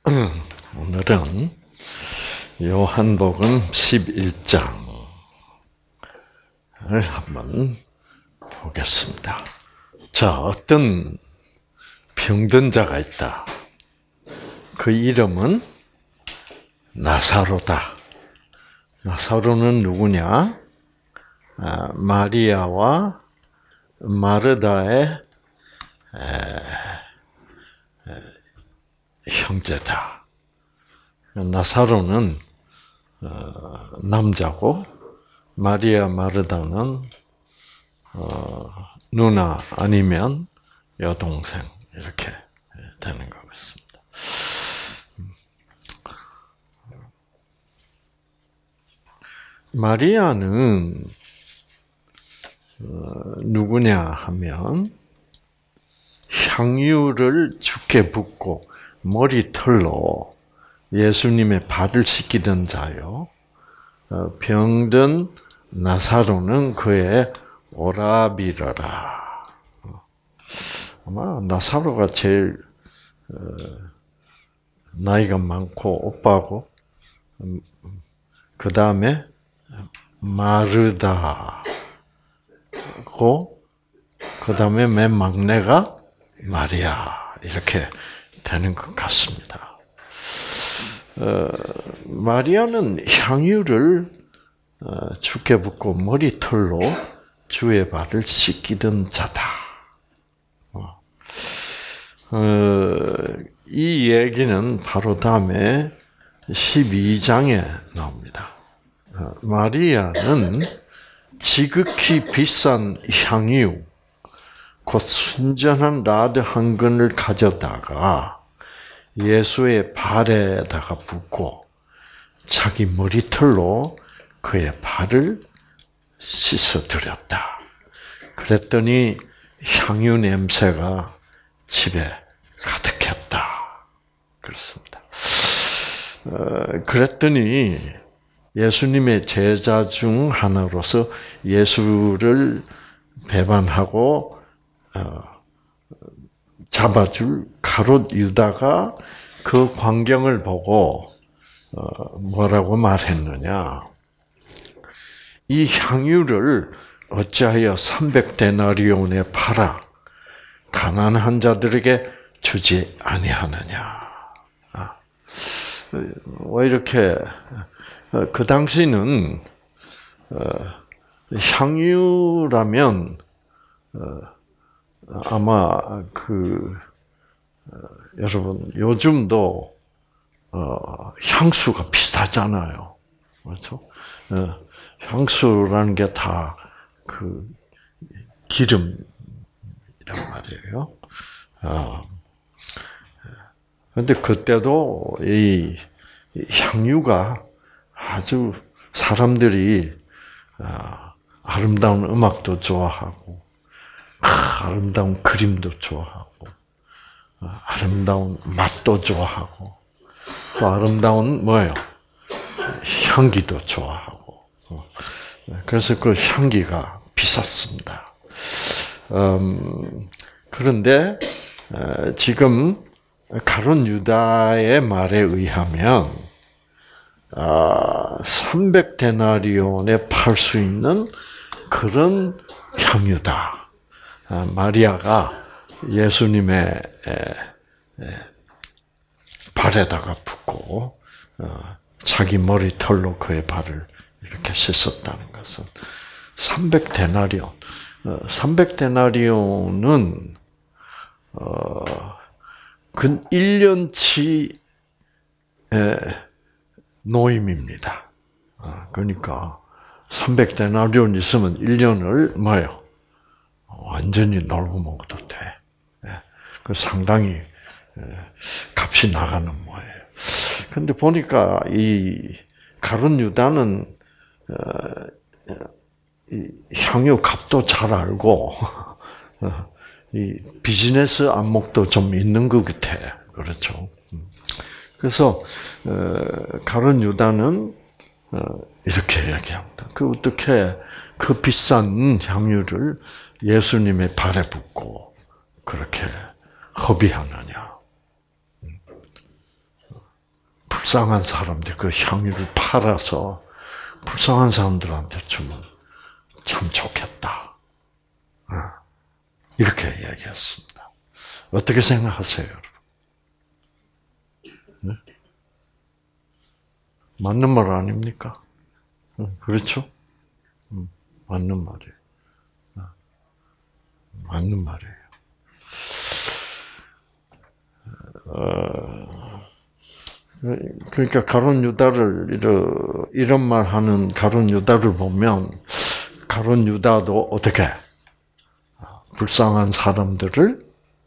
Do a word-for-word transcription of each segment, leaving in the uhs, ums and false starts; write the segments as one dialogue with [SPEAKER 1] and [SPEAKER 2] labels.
[SPEAKER 1] 오늘은 요한복음 십일 장을 한번 보겠습니다. 자, 어떤 병든 자가 있다. 그 이름은 나사로다. 나사로는 누구냐? 아, 마리아와 마르다의 에, 에, 형제다. 나사로는 어, 남자고 마리아 마르다는 어, 누나 아니면 여동생 이렇게 되는 것 같습니다. 마리아는 어, 누구냐 하면 향유를 주께 붓고 머리털로 예수님의 발을 씻기던 자요. 어, 병든 나사로는 그의 오라비더라. 아마 나사로가 제일 어, 나이가 많고 오빠고, 음, 그 다음에 마르다고, 그 다음에 맨 막내가 마리아 이렇게 되는 것 같습니다. 어, 마리아는 향유를 어, 주께 붓고 머리털로 주의 발을 씻기던 자다. 어, 어, 이 얘기는 바로 다음에 십이 장에 나옵니다. 어, 마리아는 지극히 비싼 향유, 곧 순전한 라드 한 근을 가져다가 예수의 발에다가 붓고 자기 머리털로 그의 발을 씻어드렸다. 그랬더니 향유 냄새가 집에 가득했다. 그렇습니다. 어, 그랬더니 예수님의 제자 중 하나로서 예수를 배반하고 어, 잡아줄 가롯 유다가 그 광경을 보고 어, 뭐라고 말했느냐? 이 향유를 어찌하여 삼백 데나리온에 팔아 가난한 자들에게 주지 아니하느냐? 아, 왜 이렇게 그 당시는 어, 향유라면 어, 아마 그 어, 여러분 요즘도 어, 향수가 비싸잖아요, 그렇죠? 어, 향수라는 게 다 그 기름이란 말이에요. 아, 그런데 그때도 이 향유가 아주 사람들이 아, 아름다운 음악도 좋아하고, 아름다운 그림도 좋아하고, 아름다운 맛도 좋아하고, 또 아름다운 뭐예요? 향기도 좋아하고. 그래서 그 향기가 비쌌습니다. 음, 그런데 지금 가룟 유다의 말에 의하면 삼백 데나리온에 팔 수 있는 그런 향유다. 마리아가 예수님의 발에다가 붓고 자기 머리털로 그의 발을 이렇게 씻었다는 것은 삼백 데나리온. 삼백 데나리온은 어, 근 일 년치 노임입니다. 그러니까 삼백 데나리온 있으면 일 년을 뭐예요? 완전히 놀고 먹어도 돼. 그 상당히 값이 나가는 모예요. 근데 보니까 이 가룟 유다는 이 향유 값도 잘 알고 이 비즈니스 안목도 좀 있는 것 같아. 그렇죠. 그래서 가룟 유다는 이렇게 얘기합니다. 그 어떻게 그 비싼 향유를 예수님의 발에 붓고 그렇게 허비하느냐. 불쌍한 사람들 그 향유를 팔아서 불쌍한 사람들한테 주면 참 좋겠다. 이렇게 이야기했습니다. 어떻게 생각하세요, 여러분? 네? 맞는 말 아닙니까? 그렇죠? 맞는 말이에요. 맞는 말이에요. 어, 그러니까 가룟 유다를 이런, 이런 말 하는 가룟 유다를 보면 가룟 유다도 어떻게 불쌍한 사람들을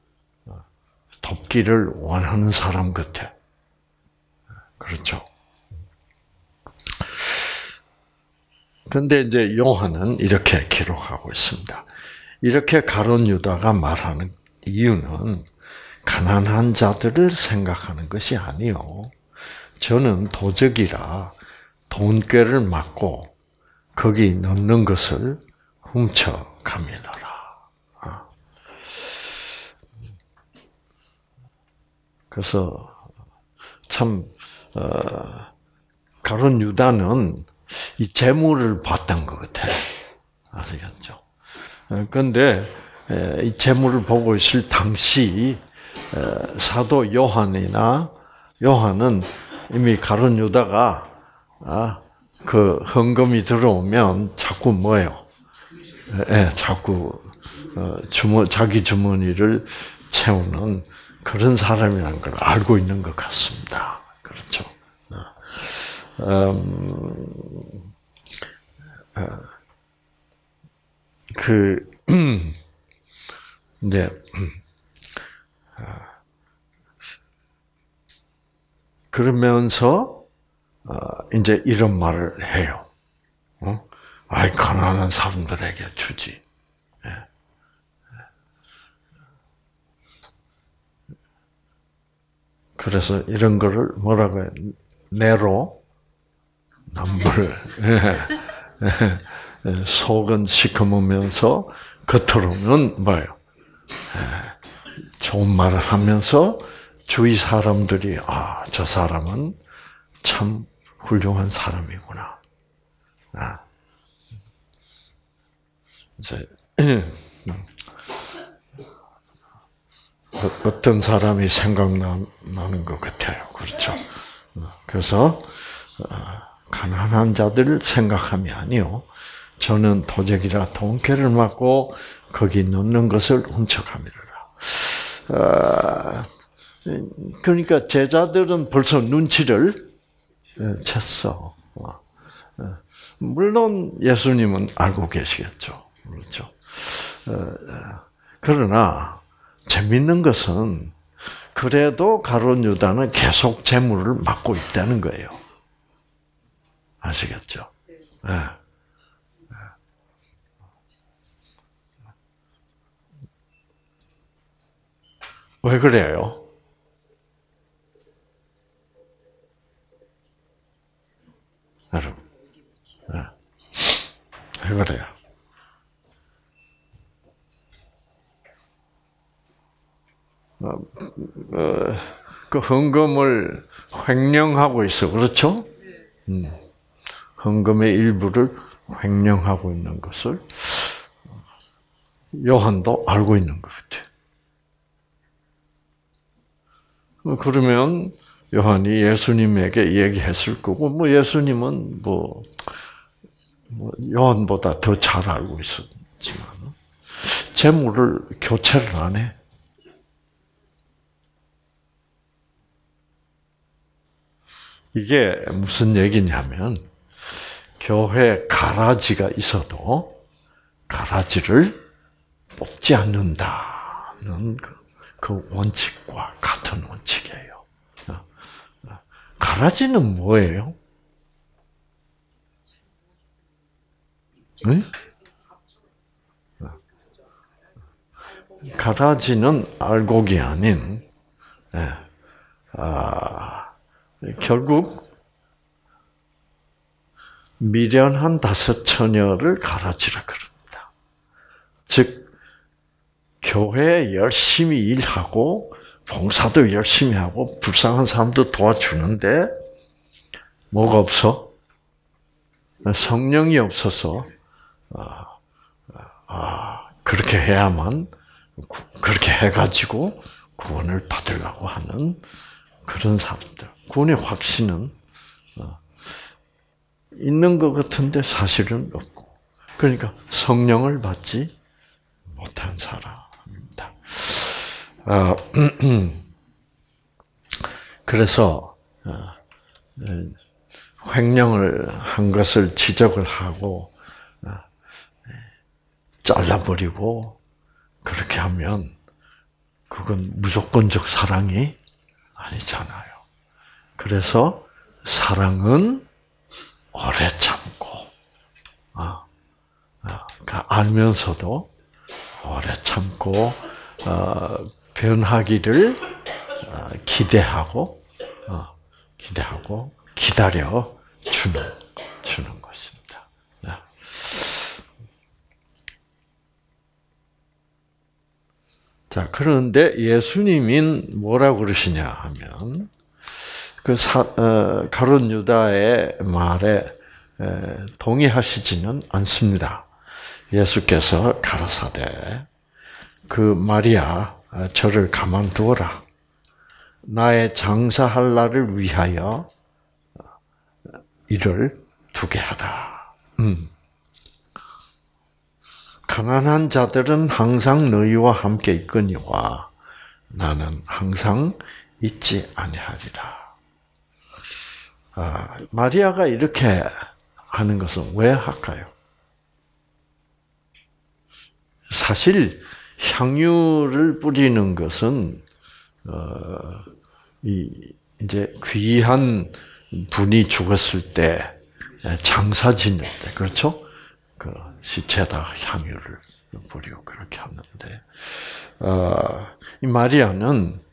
[SPEAKER 1] 돕기를 원하는 사람 같아. 그렇죠. 그런데 이제 요한은 이렇게 기록하고 있습니다. 이렇게 가룟 유다가 말하는 이유는 가난한 자들을 생각하는 것이 아니요. 저는 도적이라 돈꾀를 맞고 거기 넣는 것을 훔쳐 가미노라. 그래서 참 어, 가룟 유다는 이 재물을 봤던 것 같아요. 아시겠죠? 그런데 이 재물을 보고 있을 당시 사도 요한이나 요한은 이미 가룟 유다가 그 헌금이 들어오면 자꾸 뭐예요? 예, 자꾸 주머 자기 주머니를 채우는 그런 사람이라는 걸 알고 있는 것 같습니다. 그렇죠? 음, 그 이제 그러면서 이제 이런 말을 해요. 어? 아이 가난한 사람들에게 주지. 그래서 이런 거를 뭐라고 해? 내로 남불 속은 시커매면서 겉으로는 뭐예요? 좋은 말을 하면서 주위 사람들이 아, 저 사람은 참 훌륭한 사람이구나. 아. 이제 어떤 사람이 생각나는 것 같아요. 그렇죠? 그래서 가난한 자들을 생각함이 아니요. 저는 도적이라 돈꾀를 맞고 거기 넣는 것을 훔쳐가미라. 그러니까 제자들은 벌써 눈치를 챘어. 물론 예수님은 알고 계시겠죠. 그렇죠. 그러나 재밌는 것은 그래도 가룟 유다는 계속 재물을 맡고 있다는 거예요. 아시겠죠? 네. 왜 그래요? 여러분, 네. 왜 그래요? 어, 그 헌금을 횡령하고 있어, 그렇죠? 음. 헌금의 일부를 횡령하고 있는 것을 요한도 알고 있는 것 같아. 그러면 요한이 예수님에게 얘기했을 거고, 뭐 예수님은 뭐, 뭐 요한보다 더 잘 알고 있었지만 재물을 교체를 안 해. 이게 무슨 얘기냐면 교회 가라지가 있어도 가라지를 뽑지 않는다는 그, 그 원칙과 같은 원칙이에요. 가라지는 뭐예요? 응? 가라지는 알곡이 아닌, 아, 결국 미련한 다섯 처녀를 가라지라 그럽니다. 즉 교회에 열심히 일하고 봉사도 열심히 하고 불쌍한 사람도 도와주는데 뭐가 없어? 성령이 없어서 아, 아, 그렇게 해야만 그렇게 해가지고 구원을 받으려고 하는 그런 사람들. 구원의 확신은 있는 것 같은데 사실은 없고. 그러니까 성령을 받지 못한 사람입니다. 아, 그래서 횡령을 한 것을 지적을 하고 잘라버리고 그렇게 하면 그건 무조건적 사랑이 아니잖아요. 그래서 사랑은 오래 참고, 아, 아, 알면서도 오래 참고 어, 변하기를 어, 기대하고, 어, 기대하고 기다려 주는 주는 것입니다. 네. 자, 그런데 예수님인 뭐라고 그러시냐 하면, 그 사, 어, 가룟 유다의 말에 에, 동의하시지는 않습니다. 예수께서 가라사대, 그 마리아, 저를 가만두어라. 나의 장사할 날을 위하여 이를 두게 하라. 음. 가난한 자들은 항상 너희와 함께 있거니와 나는 항상 있지 아니하리라. 아, 마리아가 이렇게 하는 것은 왜 할까요? 사실 향유를 뿌리는 것은 어, 이 이제 귀한 분이 죽었을 때 장사 지낼 때 그렇죠? 그 시체에다 향유를 뿌리고 그렇게 하는데 어, 이 마리아는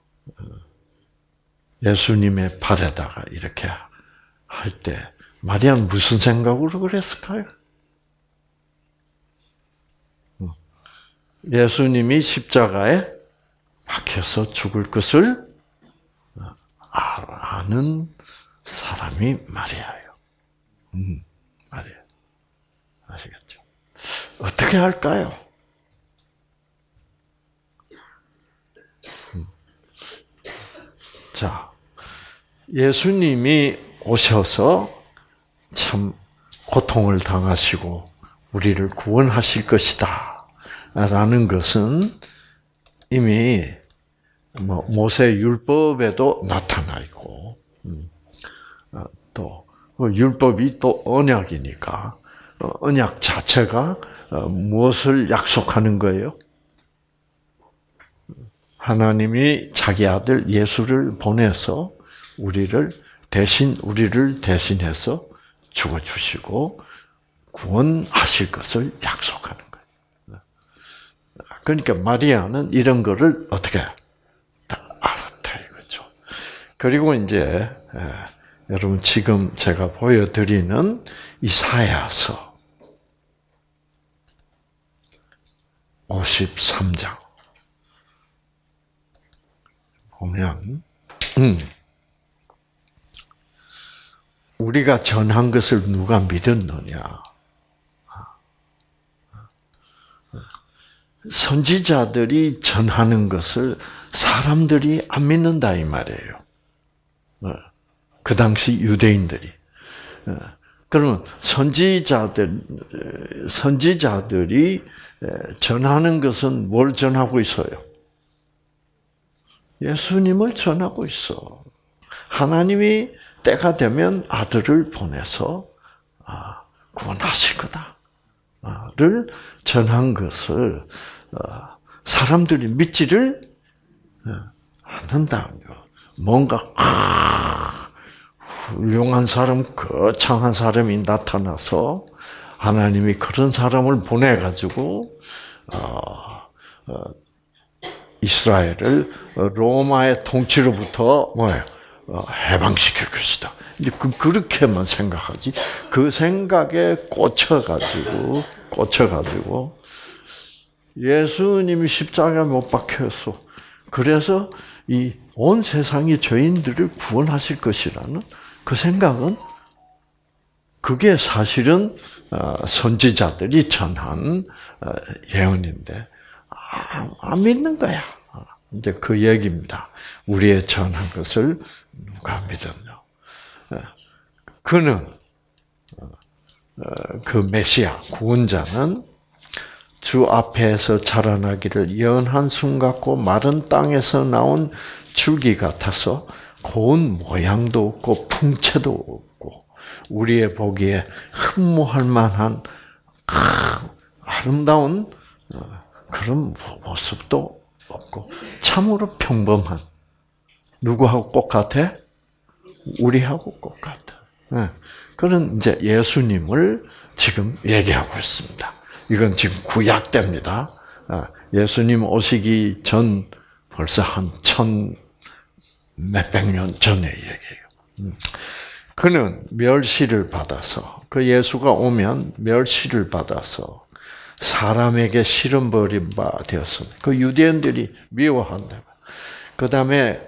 [SPEAKER 1] 예수님의 발에다가 이렇게 할 때 마리아는 무슨 생각으로 그랬을까요? 예수님이 십자가에 박혀서 죽을 것을 아는 사람이 마리아예요. 음, 마리아. 아시겠죠? 어떻게 할까요? 음. 자, 예수님이 오셔서 참 고통을 당하시고 우리를 구원하실 것이다 라는 것은 이미 뭐 모세 율법에도 나타나 있고, 음, 또 율법이 또 언약이니까 언약 자체가 무엇을 약속하는 거예요? 하나님이 자기 아들 예수를 보내서 우리를 대신 우리를 대신해서 죽어 주시고 구원하실 것을 약속하는 거예요. 그러니까 마리아는 이런 거를 어떻게 다 알았다 이거죠. 그리고 이제 예, 여러분 지금 제가 보여드리는 이사야서 오십삼 장 보면 음, 우리가 전한 것을 누가 믿었느냐? 선지자들이 전하는 것을 사람들이 안 믿는다 이 말이에요. 그 당시 유대인들이. 그러면 선지자들 선지자들이 전하는 것은 뭘 전하고 있어요? 예수님을 전하고 있어. 하나님이 때가 되면 아들을 보내서 구원하실 거다를 전한 것을 사람들이 믿지를 않는다며. 뭔가 훌륭한 사람, 거창한 사람이 나타나서 하나님이 그런 사람을 보내가지고 이스라엘을 로마의 통치로부터 뭐예요? 해방시킬 것이다. 이제 그, 그렇게만 생각하지. 그 생각에 꽂혀가지고, 꽂혀가지고, 예수님이 십자가에 못 박혔어. 그래서 이 온 세상의 죄인들을 구원하실 것이라는 그 생각은 그게 사실은 선지자들이 전한 예언인데 안 믿는 거야. 이제 그 얘기입니다. 우리의 전한 것을 누가 믿었냐? 그는 그 메시아 구원자는 주 앞에서 자라나기를 연한 순 같고 마른 땅에서 나온 줄기 같아서 고운 모양도 없고 풍채도 없고 우리의 보기에 흠모할 만한 아름다운 그런 모습도 없고 참으로 평범한 누구하고 똑같아? 우리하고 똑같아. 그런 이제 예수님을 지금 얘기하고 있습니다. 이건 지금 구약 때입니다. 예수님 오시기 전 벌써 한 천 몇백 년 전의 얘기예요. 그는 멸시를 받아서 그 예수가 오면 멸시를 받아서 사람에게 실험 버린 바 되었습니다. 그 유대인들이 미워한다. 그 다음에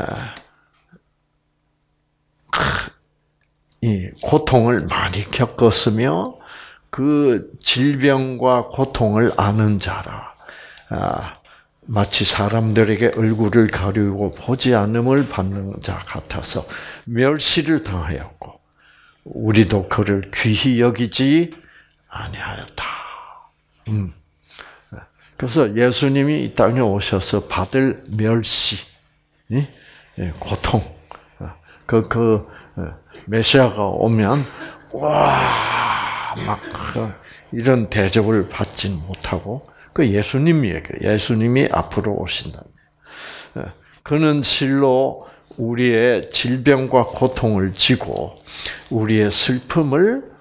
[SPEAKER 1] 이 고통을 많이 겪었으며 그 질병과 고통을 아는 자라. 마치 사람들에게 얼굴을 가리고 보지 않음을 받는 자 같아서 멸시를 당하였고 우리도 그를 귀히 여기지 아니하였다. 음. 그래서 예수님이 이 땅에 오셔서 받을 멸시, 고통, 그, 그, 메시아가 오면, 와, 막, 이런 대접을 받지 못하고, 그 예수님이 얘기해요. 예수님이 앞으로 오신다. 그는 실로 우리의 질병과 고통을 지고, 우리의 슬픔을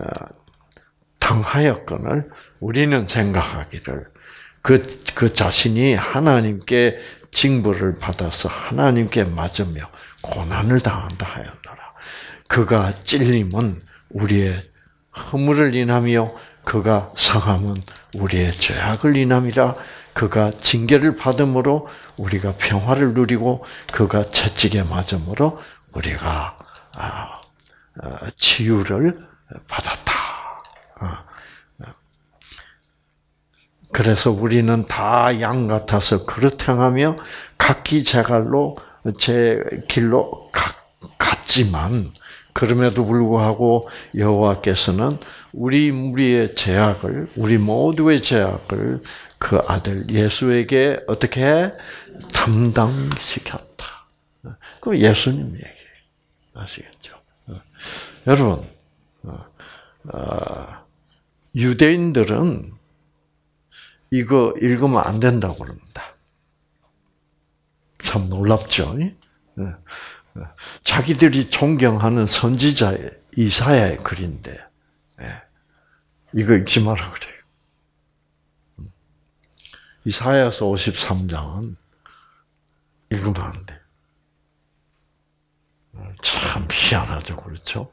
[SPEAKER 1] 당하였거늘, 우리는 생각하기를, 그, 그 자신이 하나님께 징벌을 받아서 하나님께 맞으며 고난을 당한다 하였노라. 그가 찔림은 우리의 허물을 인하며 그가 상함은 우리의 죄악을 인함이라. 그가 징계를 받음으로 우리가 평화를 누리고 그가 채찍에 맞음으로 우리가 치유를 받았다. 그래서 우리는 다 양 같아서 그릇 행하며 각기 제 갈로 제 길로 갔지만 그럼에도 불구하고 여호와께서는 우리 무리의 죄악을 우리 모두의 죄악을 그 아들 예수에게 어떻게 담당시켰다. 그 예수님 얘기 아시겠죠? 여러분 유대인들은 이거 읽으면 안 된다고 그럽니다. 참 놀랍죠? 자기들이 존경하는 선지자의 이사야의 글인데 이거 읽지 마라 그래요. 이사야서 오십삼 장은 읽으면 안 돼. 참 희한하죠, 그렇죠?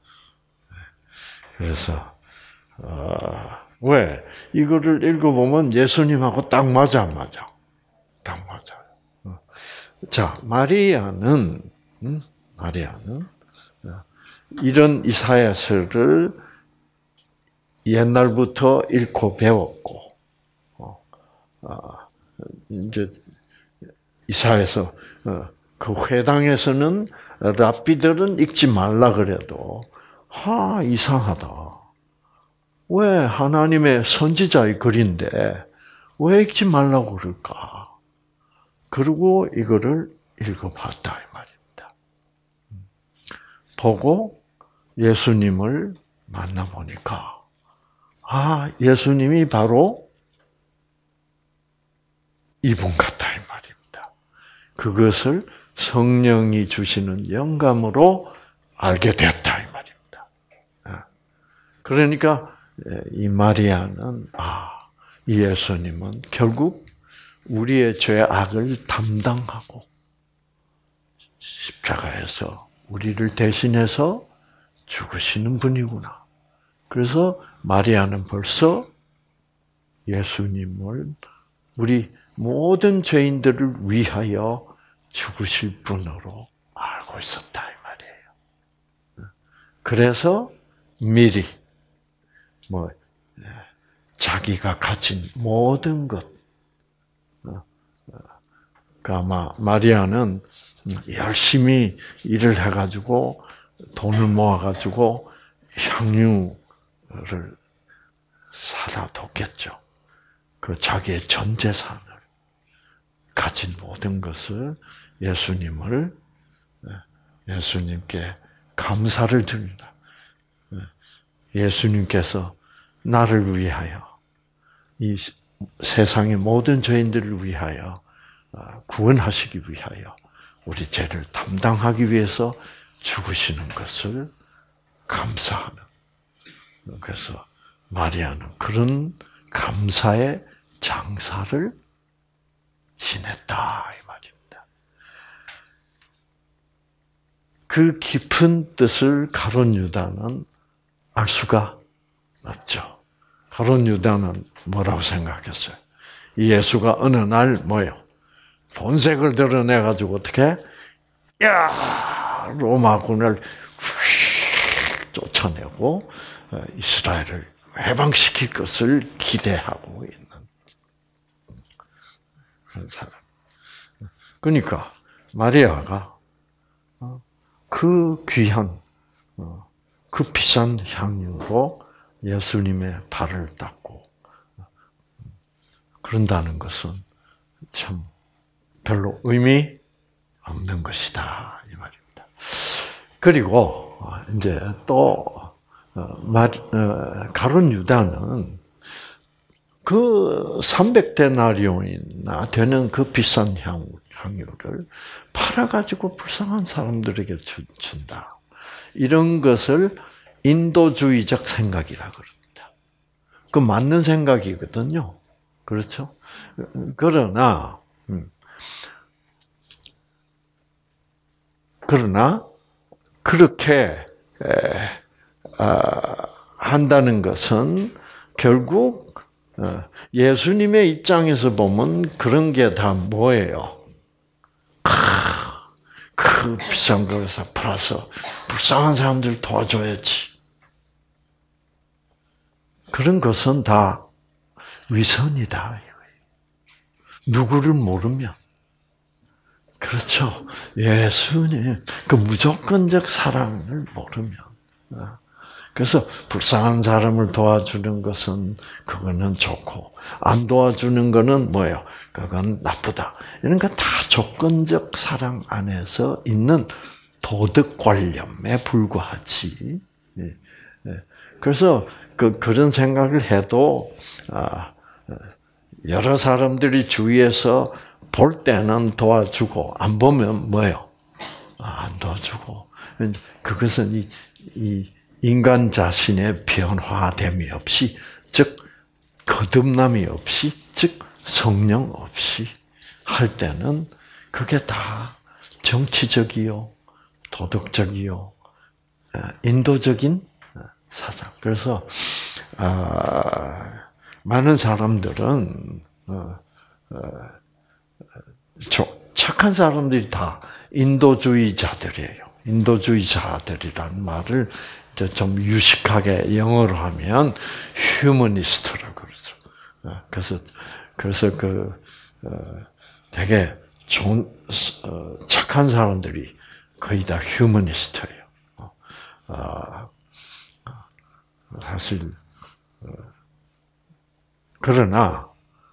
[SPEAKER 1] 그래서 어, 왜? 이거를 읽어보면 예수님하고 딱 맞아, 안 맞아? 딱 맞아요. 자, 마리아는, 음? 마리아는, 이런 이사야서를 옛날부터 읽고 배웠고, 어, 어, 이제, 이사야서, 어, 그 회당에서는 랍비들은 읽지 말라 그래도, 하, 이상하다. 왜 하나님의 선지자의 글인데 왜 읽지 말라고 그럴까? 그리고 이거를 읽어봤다 이 말입니다. 보고 예수님을 만나보니까 아, 예수님이 바로 이분 같다 이 말입니다. 그것을 성령이 주시는 영감으로 알게 되었다 이 말입니다. 그러니까 이 마리아는 아, 이 예수님은 결국 우리의 죄악을 담당하고 십자가에서 우리를 대신해서 죽으시는 분이구나. 그래서 마리아는 벌써 예수님을 우리 모든 죄인들을 위하여 죽으실 분으로 알고 있었다 이 말이에요. 그래서 미리 뭐 자기가 가진 모든 것, 아마 마리아는 열심히 일을 해가지고 돈을 모아가지고 향유를 사다 뒀겠죠. 그 자기의 전 재산을 가진 모든 것을 예수님을 예수님께 감사를 드립니다. 예수님께서 나를 위하여 이 세상의 모든 죄인들을 위하여 구원하시기 위하여 우리 죄를 담당하기 위해서 죽으시는 것을 감사하는. 그래서 마리아는 그런 감사의 장사를 지냈다 이 말입니다. 그 깊은 뜻을 가룟 유다는 알 수가 없죠. 가룟 유다는 뭐라고 생각했어요? 이 예수가 어느 날 뭐요? 본색을 드러내가지고 어떻게? 야 로마군을 휙 쫓아내고 이스라엘을 해방시킬 것을 기대하고 있는 그런 사람. 그러니까 마리아가 그 귀한, 그 비싼 향유로 예수님의 발을 닦고 그런다는 것은 참 별로 의미 없는 것이다 이 말입니다. 그리고 이제 또 가룟 유다는 그 삼백 데나리온이나 되는 그 비싼 향유를 팔아가지고 불쌍한 사람들에게 준다. 이런 것을 인도주의적 생각이라 그럽니다. 그 맞는 생각이거든요. 그렇죠? 그러나 그러나 그렇게 한다는 것은 결국 예수님의 입장에서 보면 그런 게 다 뭐예요? 그 비싼 거에서 팔아서 불쌍한 사람들 도와줘야지. 그런 것은 다 위선이다. 누구를 모르면. 그렇죠. 예수님, 그 무조건적 사랑을 모르면. 그래서 불쌍한 사람을 도와주는 것은 그거는 좋고 안 도와주는 거는 뭐예요? 그건 나쁘다. 이런 거 다 조건적 사랑 안에서 있는 도덕 관념에 불과하지. 그래서 그 그런 생각을 해도 여러 사람들이 주위에서 볼 때는 도와주고 안 보면 뭐예요? 안 도와주고 그것은 이, 이 인간 자신의 변화됨이 없이, 즉 거듭남이 없이, 즉 성령 없이 할 때는 그게 다 정치적이요, 도덕적이요, 인도적인 사상. 그래서 아, 많은 사람들은 어, 어, 착한 사람들이 다 인도주의자들이에요. 인도주의자들이라는 말을 좀 유식하게 영어로 하면 휴머니스트라고 그러죠. 그래서 그래서 그 되게 좋은 착한 사람들이 거의 다 휴머니스트예요. 사실 그러나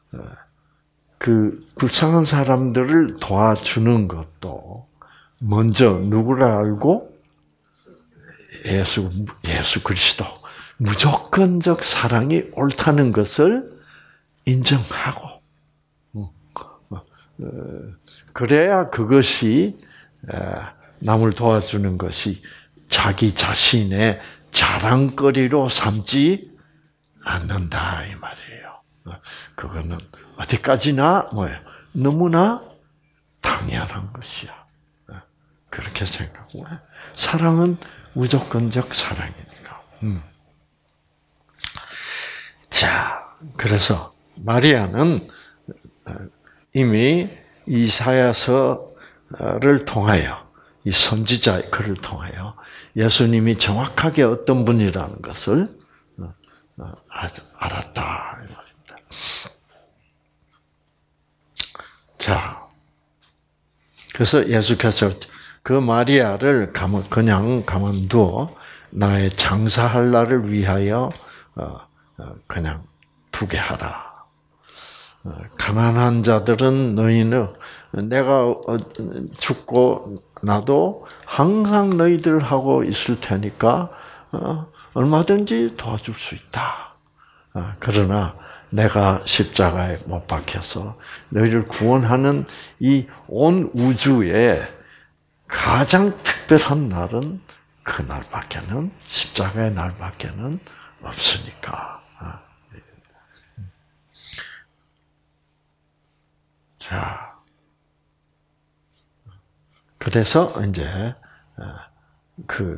[SPEAKER 1] 그 불쌍한 사람들을 도와주는 것도 먼저 누구를 알고 예수 예수 그리스도 무조건적 사랑이 옳다는 것을 인정하고 그래야 그것이 남을 도와주는 것이 자기 자신의 자랑거리로 삼지 않는다 이 말이에요. 그거는 어디까지나 뭐예요? 너무나 당연한 것이야. 그렇게 생각하고 사랑은 무조건적 사랑이니까. 음. 자, 그래서 마리아는 이미 이사야서를 통하여 이 선지자의 글을 통하여 예수님이 정확하게 어떤 분이라는 것을 알았다 이 말입니다. 자, 그래서 예수께서 그 마리아를 그냥 가만두어 나의 장사할 날을 위하여 그냥 두게 하라. 가난한 자들은 너희는 내가 죽고 나도 항상 너희들하고 있을 테니까 얼마든지 도와줄 수 있다. 그러나 내가 십자가에 못 박혀서 너희를 구원하는 이 온 우주에 가장 특별한 날은 그 날밖에는 십자가의 날밖에는 없으니까. 자, 그래서 이제 그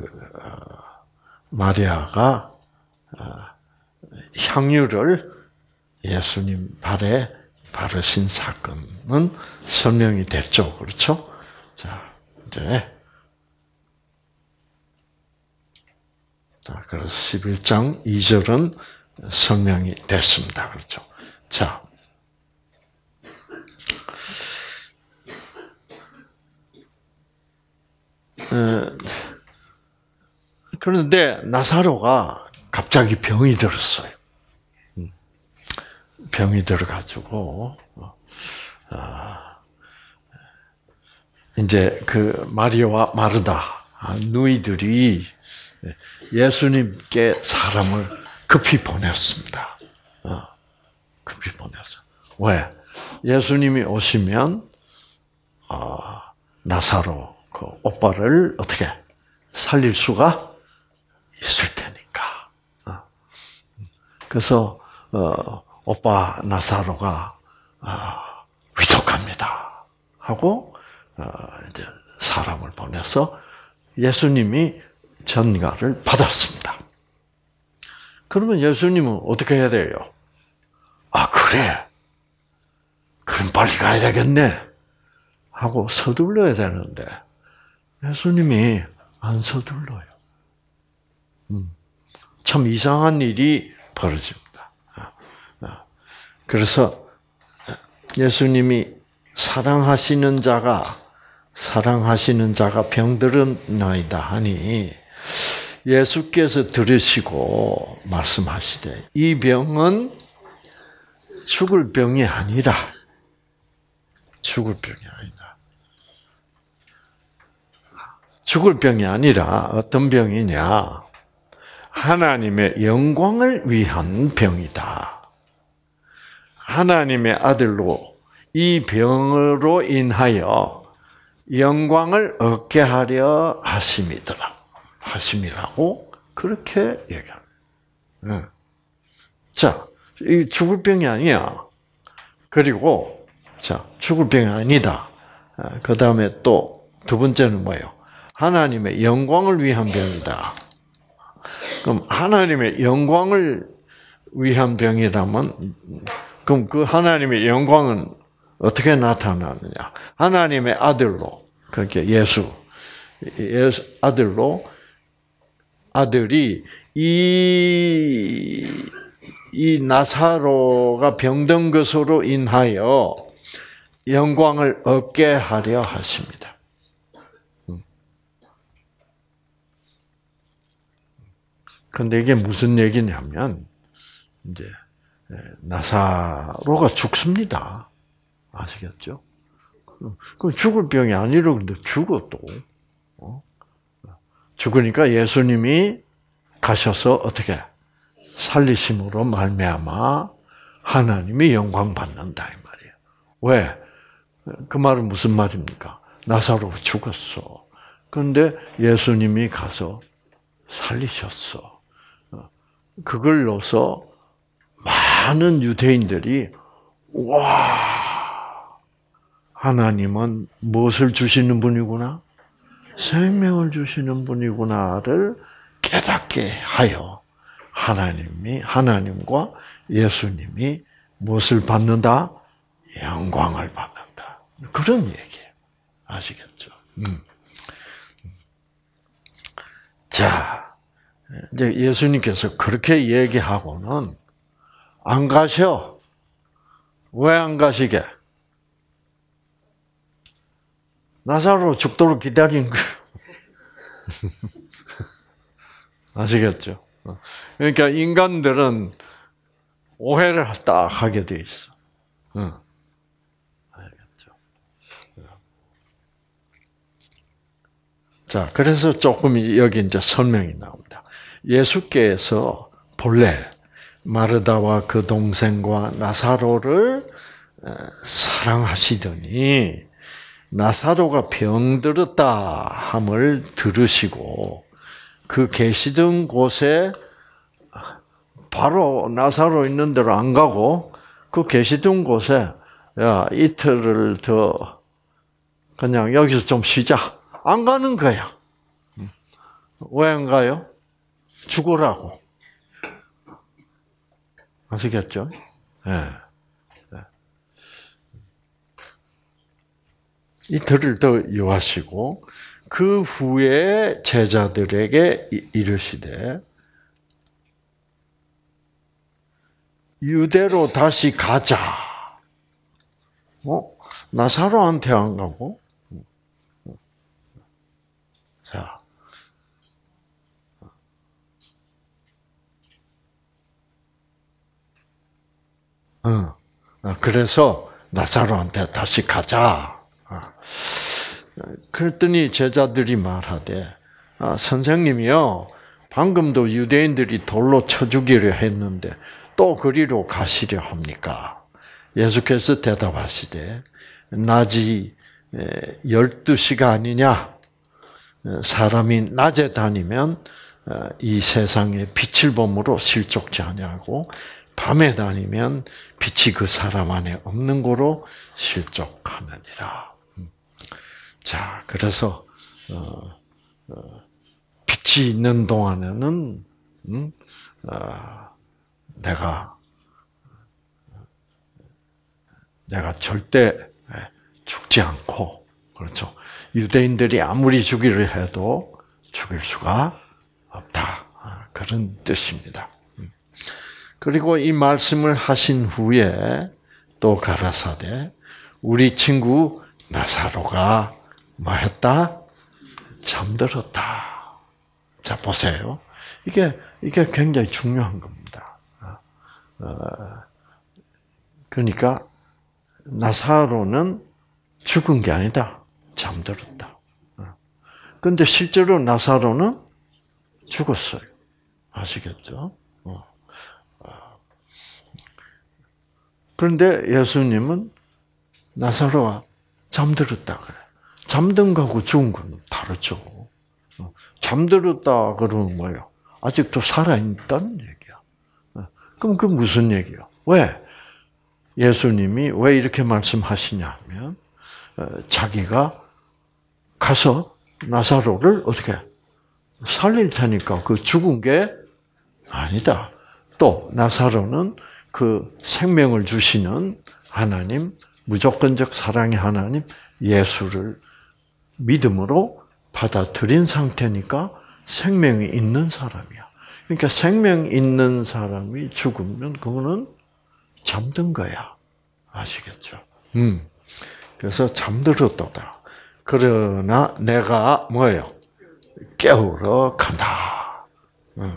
[SPEAKER 1] 마리아가 향유를 예수님 발에 바르신 사건은 설명이 됐죠, 그렇죠? 자, 이제 자, 그래서 십일 장 이 절은 설명이 됐습니다, 그렇죠? 자. 그런데 나사로가 갑자기 병이 들었어요. 병이 들어가지고 이제 그 마리아와 마르다 누이들이 예수님께 사람을 급히 보냈습니다. 급히 보냈어. 왜? 예수님이 오시면 나사로 그 오빠를 어떻게 살릴 수가 있을 테니까. 그래서 어, 오빠 나사로가 어, 위독합니다 하고 어, 이제 사람을 보내서 예수님이 전가를 받았습니다. 그러면 예수님은 어떻게 해야 돼요? 아 그래, 그럼 빨리 가야 되겠네 하고 서둘러야 되는데 예수님이 안 서둘러요. 음, 참 이상한 일이 벌어집니다. 그래서 예수님이 사랑하시는 자가 사랑하시는 자가 병들었나이다 하니 예수께서 들으시고 말씀하시되 이 병은 죽을 병이 아니라 죽을 병이 아니라 죽을 병이 아니라 어떤 병이냐? 하나님의 영광을 위한 병이다. 하나님의 아들로 이 병으로 인하여 영광을 얻게 하려 하심이더라. 하심이라고 그렇게 얘기합니다. 자, 이 죽을 병이 아니야. 그리고 자, 죽을 병이 아니다. 그 다음에 또 두 번째는 뭐예요? 하나님의 영광을 위한 병이다. 그럼 하나님의 영광을 위한 병이라면 그럼 그 하나님의 영광은 어떻게 나타나느냐? 하나님의 아들로, 그게 예수, 예수 아들로 아들이 이, 이 나사로가 병든 것으로 인하여 영광을 얻게 하려 하십니다. 그런데 이게 무슨 얘기냐면 이제 나사로가 죽습니다. 아시겠죠? 그럼 죽을 병이 아니라 근데 죽어 또. 어? 죽으니까 예수님이 가셔서 어떻게 살리심으로 말미암아 하나님이 영광 받는다 이 말이에요. 왜? 그 말은 무슨 말입니까? 나사로가 죽었어. 그런데 예수님이 가서 살리셨어. 그걸로서 많은 유대인들이 와, 하나님은 무엇을 주시는 분이구나? 생명을 주시는 분이구나를 깨닫게 하여 하나님이 하나님과 예수님이 무엇을 받는다? 영광을 받는다. 그런 얘기예요. 아시겠죠? 음. 자, 이제 예수님께서 그렇게 얘기하고는 안 가셔. 왜 안 가시게? 나사로 죽도록 기다린 거예요. 아시겠죠? 그러니까 인간들은 오해를 딱 하게 돼 있어. 응. 알겠죠? 자, 그래서 조금 여기 이제 설명이 나옵니다. 예수께서 본래 마르다와 그 동생과 나사로를 사랑하시더니 나사로가 병들었다 함을 들으시고 그 계시던 곳에 바로 나사로 있는 데로 안 가고 그 계시던 곳에 야 이틀을 더 그냥 여기서 좀 쉬자. 안 가는 거야. 왜 안 가요? 죽으라고. 아시겠죠? 예. 네. 이틀을 더 요하시고 그 후에 제자들에게 이르시되 유대로 다시 가자. 어? 나사로한테 안 가고? 자. 어. 그래서 나사로한테 다시 가자. 그랬더니 제자들이 말하되 아, 선생님이요. 방금도 유대인들이 돌로 쳐 죽이려 했는데 또 그리로 가시려 합니까? 예수께서 대답하시되 낮이 열두 시가 아니냐? 사람이 낮에 다니면 이 세상에 빛을 범으로 실족지 아니하고 밤에 다니면 빛이 그 사람 안에 없는 거로 실족하느니라. 자, 그래서 어, 어, 빛이 있는 동안에는 음, 어, 내가 내가 절대 죽지 않고 그렇죠. 유대인들이 아무리 죽이려 해도 죽일 수가 없다. 그런 뜻입니다. 그리고 이 말씀을 하신 후에 또 가라사대 우리 친구 나사로가 뭐 했다? 잠들었다. 자, 보세요. 이게, 이게 굉장히 중요한 겁니다. 어, 그러니까, 나사로는 죽은 게 아니다. 잠들었다. 근데 실제로 나사로는 죽었어요. 아시겠죠? 어. 그런데 예수님은 나사로가 잠들었다 그래. 잠든 거하고 죽은 건 다르죠. 잠들었다 그러면 뭐예요? 아직도 살아있다는 얘기야. 그럼 그 무슨 얘기야? 왜? 예수님이 왜 이렇게 말씀하시냐면 자기가 가서 나사로를 어떻게 살릴 테니까 그 죽은 게 아니다. 또 나사로는 그 생명을 주시는 하나님, 무조건적 사랑의 하나님 예수를 믿음으로 받아들인 상태니까 생명이 있는 사람이야. 그러니까 생명 있는 사람이 죽으면 그거는 잠든 거야. 아시겠죠? 음. 그래서 잠들었도다. 그러나 내가 뭐예요? 깨우러 간다. 음.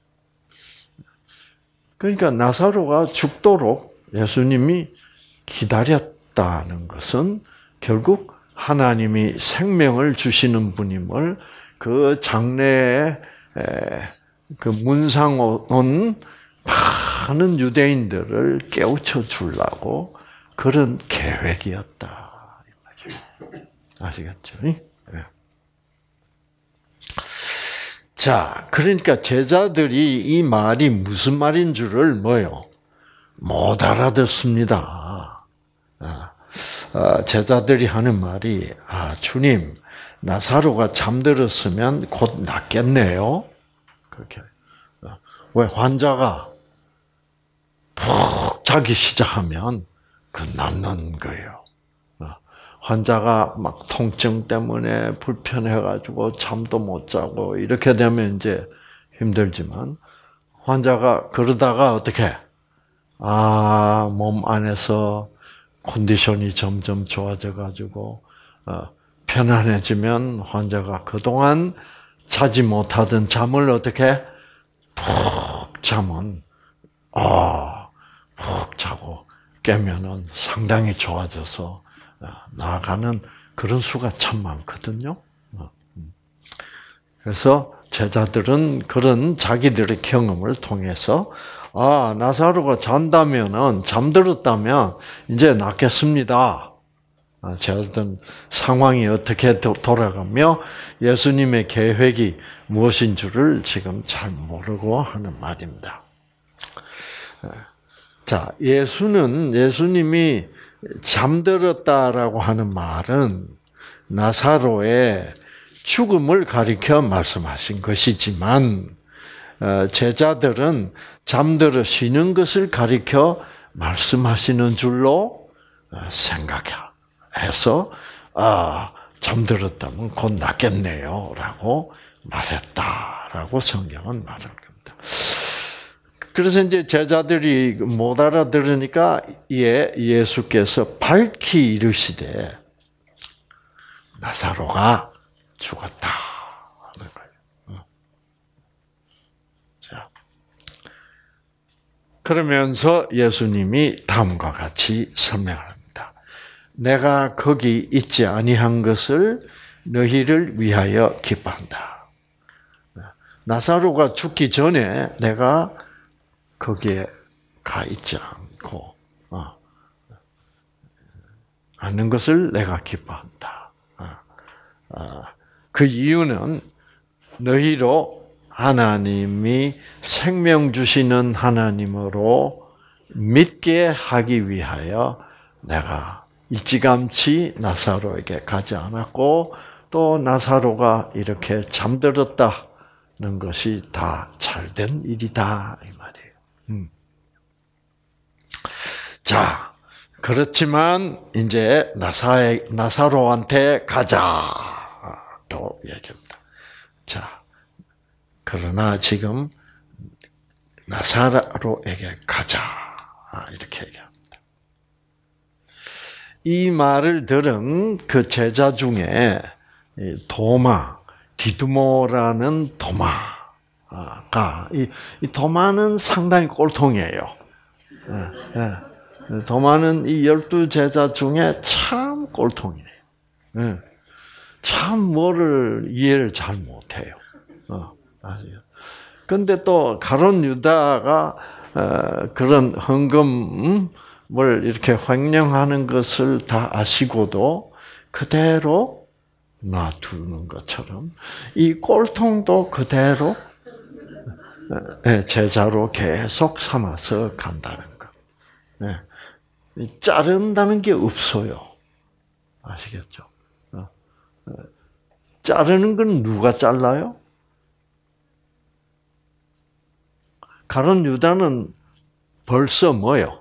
[SPEAKER 1] 그러니까 나사로가 죽도록 예수님이 기다렸다는 것은 결국 하나님이 생명을 주시는 분임을 그 장래에 그 문상 온 많은 유대인들을 깨우쳐 주려고 그런 계획이었다. 아시겠죠? 네. 자, 그러니까 제자들이 이 말이 무슨 말인 줄을 뭐요? 못 알아듣습니다. 제자들이 하는 말이 아, 주님, 나사로가 잠들었으면 곧 낫겠네요. 그렇게. 왜 환자가 푹 자기 시작하면 그 낫는 거예요. 환자가 막 통증 때문에 불편해가지고 잠도 못 자고 이렇게 되면 이제 힘들지만 환자가 그러다가 어떻게 아, 몸 안에서 컨디션이 점점 좋아져가지고 어, 편안해지면 환자가 그동안 자지 못하던 잠을 어떻게 푹 자면 아, 푹 자고 깨면은 상당히 좋아져서 나아가는 그런 수가 참 많거든요. 그래서 제자들은 그런 자기들의 경험을 통해서 아, 나사로가 잔다면은 잠들었다면 이제 낫겠습니다. 제자들은 상황이 어떻게 돌아가며 예수님의 계획이 무엇인 줄을 지금 잘 모르고 하는 말입니다. 자, 예수는 예수님이 잠들었다라고 하는 말은 나사로의 죽음을 가리켜 말씀하신 것이지만 제자들은 잠들어 쉬는 것을 가리켜 말씀하시는 줄로 생각해서 아, 잠들었다면 곧 낫겠네요라고 말했다라고 성경은 말하는 겁니다. 그래서 이제 제자들이 못 알아들으니까 예, 예수께서 밝히 이르시되 나사로가 죽었다 하는 거예요. 자, 그러면서 예수님이 다음과 같이 설명합니다. 내가 거기 있지 아니한 것을 너희를 위하여 기뻐한다. 나사로가 죽기 전에 내가 거기에 가 있지 않고 어, 않는 것을 내가 기뻐한다. 어, 어, 그 이유는 너희로 하나님이 생명 주시는 하나님으로 믿게 하기 위하여 내가 일찌감치 나사로에게 가지 않았고 또 나사로가 이렇게 잠들었다는 것이 다 잘된 일이다 이 말이에요. 음. 자, 그렇지만 이제 나사 나사로한테 가자로 얘기합니다. 자, 그러나 지금 나사로에게 가자 이렇게 얘기합니다. 이 말을 들은 그 제자 중에 도마, 디두모라는 도마. 가, 이, 이 도마는 상당히 꼴통이에요. 예, 예. 도마는 이 열두 제자 중에 참 꼴통이에요. 예. 참 뭐를 이해를 잘 못해요. 어, 아시죠? 근데 또 가룟 유다가 어, 그런 헌금을 이렇게 횡령하는 것을 다 아시고도 그대로 놔두는 것처럼 이 꼴통도 그대로 제자로 계속 삼아서 간다는 것. 자른다는 게 없어요. 아시겠죠? 자르는 건 누가 잘라요? 가룟 유다는 벌써 뭐요?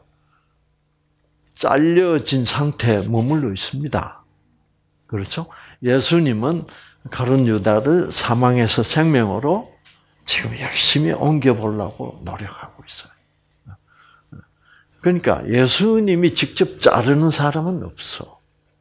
[SPEAKER 1] 잘려진 상태에 머물러 있습니다. 그렇죠? 예수님은 가룟 유다를 사망에서 생명으로 지금 열심히 옮겨보려고 노력하고 있어요. 그러니까 예수님이 직접 자르는 사람은 없어.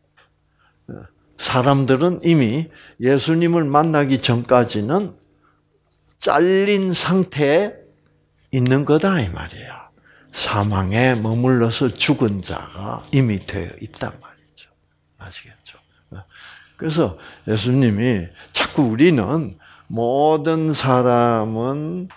[SPEAKER 1] 사람들은 이미 예수님을 만나기 전까지는 잘린 상태에 있는 거다 이 말이에요. 사망에 머물러서 죽은 자가 이미 되어 있단 말이죠. 아시겠죠? 그래서 예수님이 자꾸 우리는 모든 사람은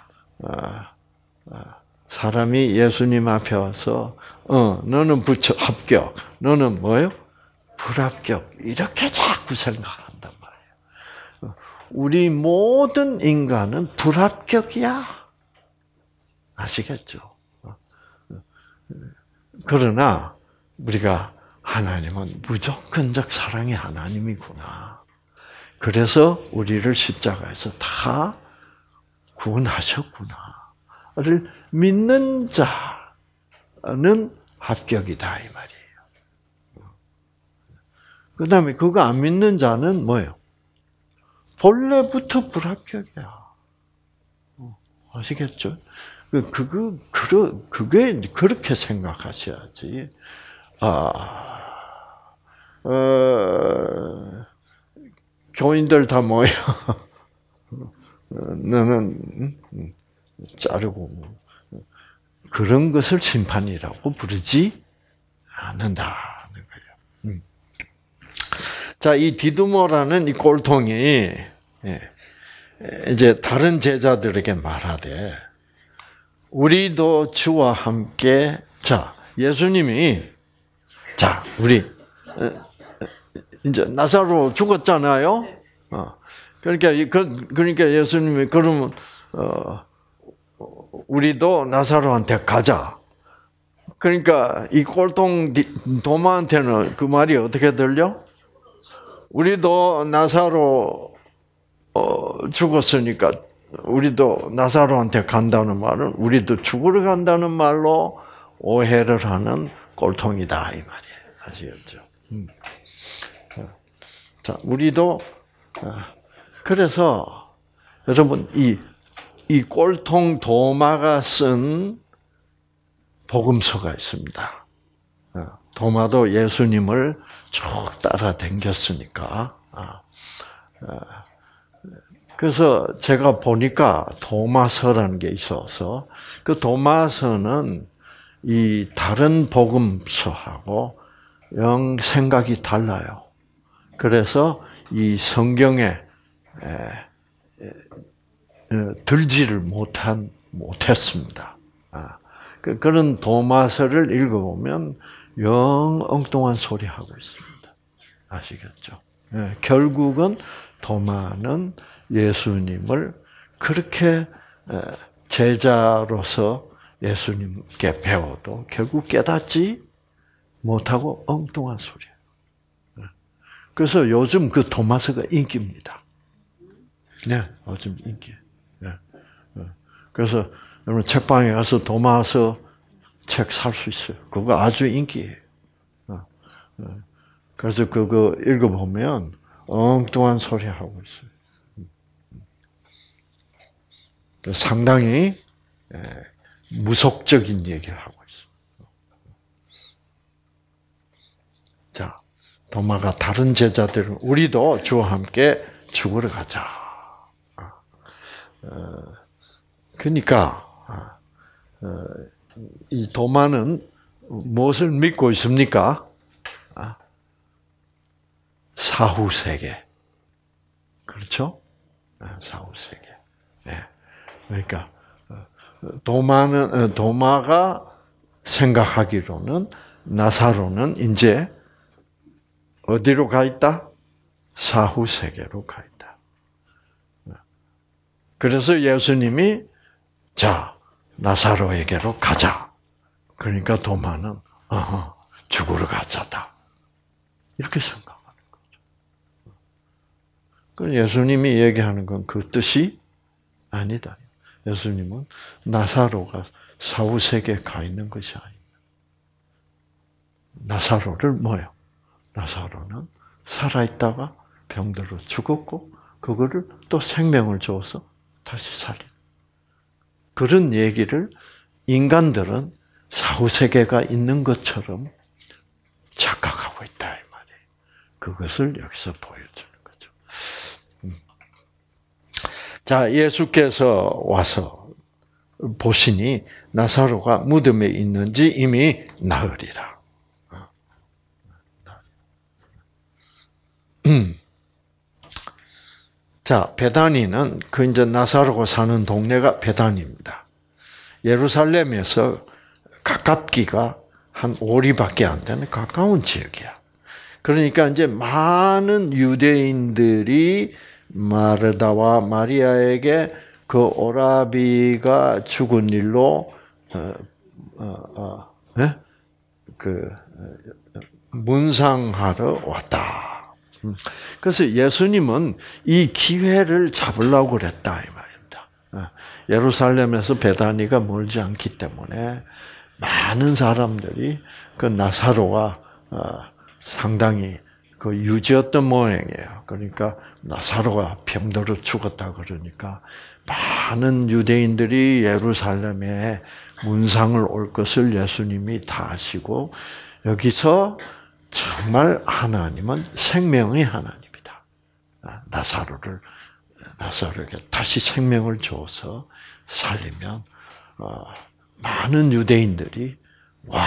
[SPEAKER 1] 사람이 예수님 앞에 와서 어 너는 부처 합격, 너는 뭐요? 불합격 이렇게 자꾸 생각한단 말이에요. 우리 모든 인간은 불합격이야. 아시겠죠? 그러나 우리가 하나님은 무조건적 사랑의 하나님이구나. 그래서 우리를 십자가에서 다 구원하셨구나를 믿는 자는 합격이다 이 말이에요. 그 다음에 그거 안 믿는 자는 뭐예요? 본래부터 불합격이야. 아시겠죠? 그, 그거, 그, 그게, 그렇게 생각하셔야지. 아, 어, 교인들 다 모여. 너는, 자르고, 그런 것을 심판이라고 부르지 않는다는 거예요. 음. 자, 이 디두모라는 이 꼴통이, 예, 이제 다른 제자들에게 말하되, 우리도 주와 함께, 자, 예수님이, 자, 우리, 이제 나사로 죽었잖아요? 어. 그러니까, 그러니까 예수님이, 그러면, 어, 우리도 나사로한테 가자. 그러니까 이 꼴통 도마한테는 그 말이 어떻게 들려? 우리도 나사로 어, 죽었으니까 우리도 나사로한테 간다는 말은 우리도 죽으러 간다는 말로 오해를 하는 꼴통이다 이 말이에요. 아시겠죠? 음. 자, 우리도 그래서 여러분 이 이 꼴통 도마가 쓴 복음서가 있습니다. 도마도 예수님을 쭉 따라 댕겼으니까. 그래서 제가 보니까 도마서라는 게 있어서 그 도마서는 이 다른 복음서하고 영 생각이 달라요. 그래서 이 성경에 들지를 못한 못했습니다. 아, 그, 그런 도마서를 읽어보면 영 엉뚱한 소리 하고 있습니다. 아시겠죠? 예, 결국은 도마는 예수님을 그렇게 제자로서 예수님께 배워도 결국 깨닫지 못하고 엉뚱한 소리예요. 그래서 요즘 그 도마서가 인기입니다. 네, 요즘 인기. 네. 그래서 여러분 책방에 가서 도마서 책 살 수 있어요. 그거 아주 인기예요. 그래서 그거 읽어보면 엉뚱한 소리 하고 있어요. 상당히 무속적인 얘기를 하고 있어요. 자, 도마가 다른 제자들은 우리도 주와 함께 죽으러 가자. 그러니까 이 도마는 무엇을 믿고 있습니까? 사후 세계. 그렇죠? 사후 세계. 그러니까 도마는 도마가 생각하기로는 나사로는 이제 어디로 가 있다? 사후 세계로 가 있다. 그래서 예수님이 자 나사로에게로 가자. 그러니까 도마는 어허, 죽으러 가자다. 이렇게 생각하는 거죠. 그 예수님이 얘기하는 건 그 뜻이 아니다. 예수님은 나사로가 사후 세계에 가 있는 것이 아니다. 나사로를 뭐요? 나사로는 살아 있다가 병들어 죽었고 그거를 또 생명을 줘서 다시 살린. 그런 얘기를 인간들은 사후 세계가 있는 것처럼 착각하고 있다 이 말이에요. 그것을 여기서 보여주는 거죠. 음. 자, 예수께서 와서 보시니 나사로가 무덤에 있는지 이미 나으리라. 음. 자, 베다니는 그 이제 나사로가 사는 동네가 베다니입니다. 예루살렘에서 가깝기가 한 오리밖에 안 되는 가까운 지역이야. 그러니까 이제 많은 유대인들이 마르다와 마리아에게 그 오라비가 죽은 일로 어, 어, 어, 네? 그 문상하러 왔다. 그래서 예수님은 이 기회를 잡으려고 그랬다 이 말입니다. 예루살렘에서 베다니가 멀지 않기 때문에 많은 사람들이 그 나사로가 상당히 그 유지였던 모양이에요. 그러니까 나사로가 병들어 죽었다 그러니까 많은 유대인들이 예루살렘에 문상을 올 것을 예수님이 다 아시고 여기서 정말 하나님은 생명의 하나님이다. 나사로를 나사로에게 다시 생명을 줘서 살리면 어, 많은 유대인들이 와,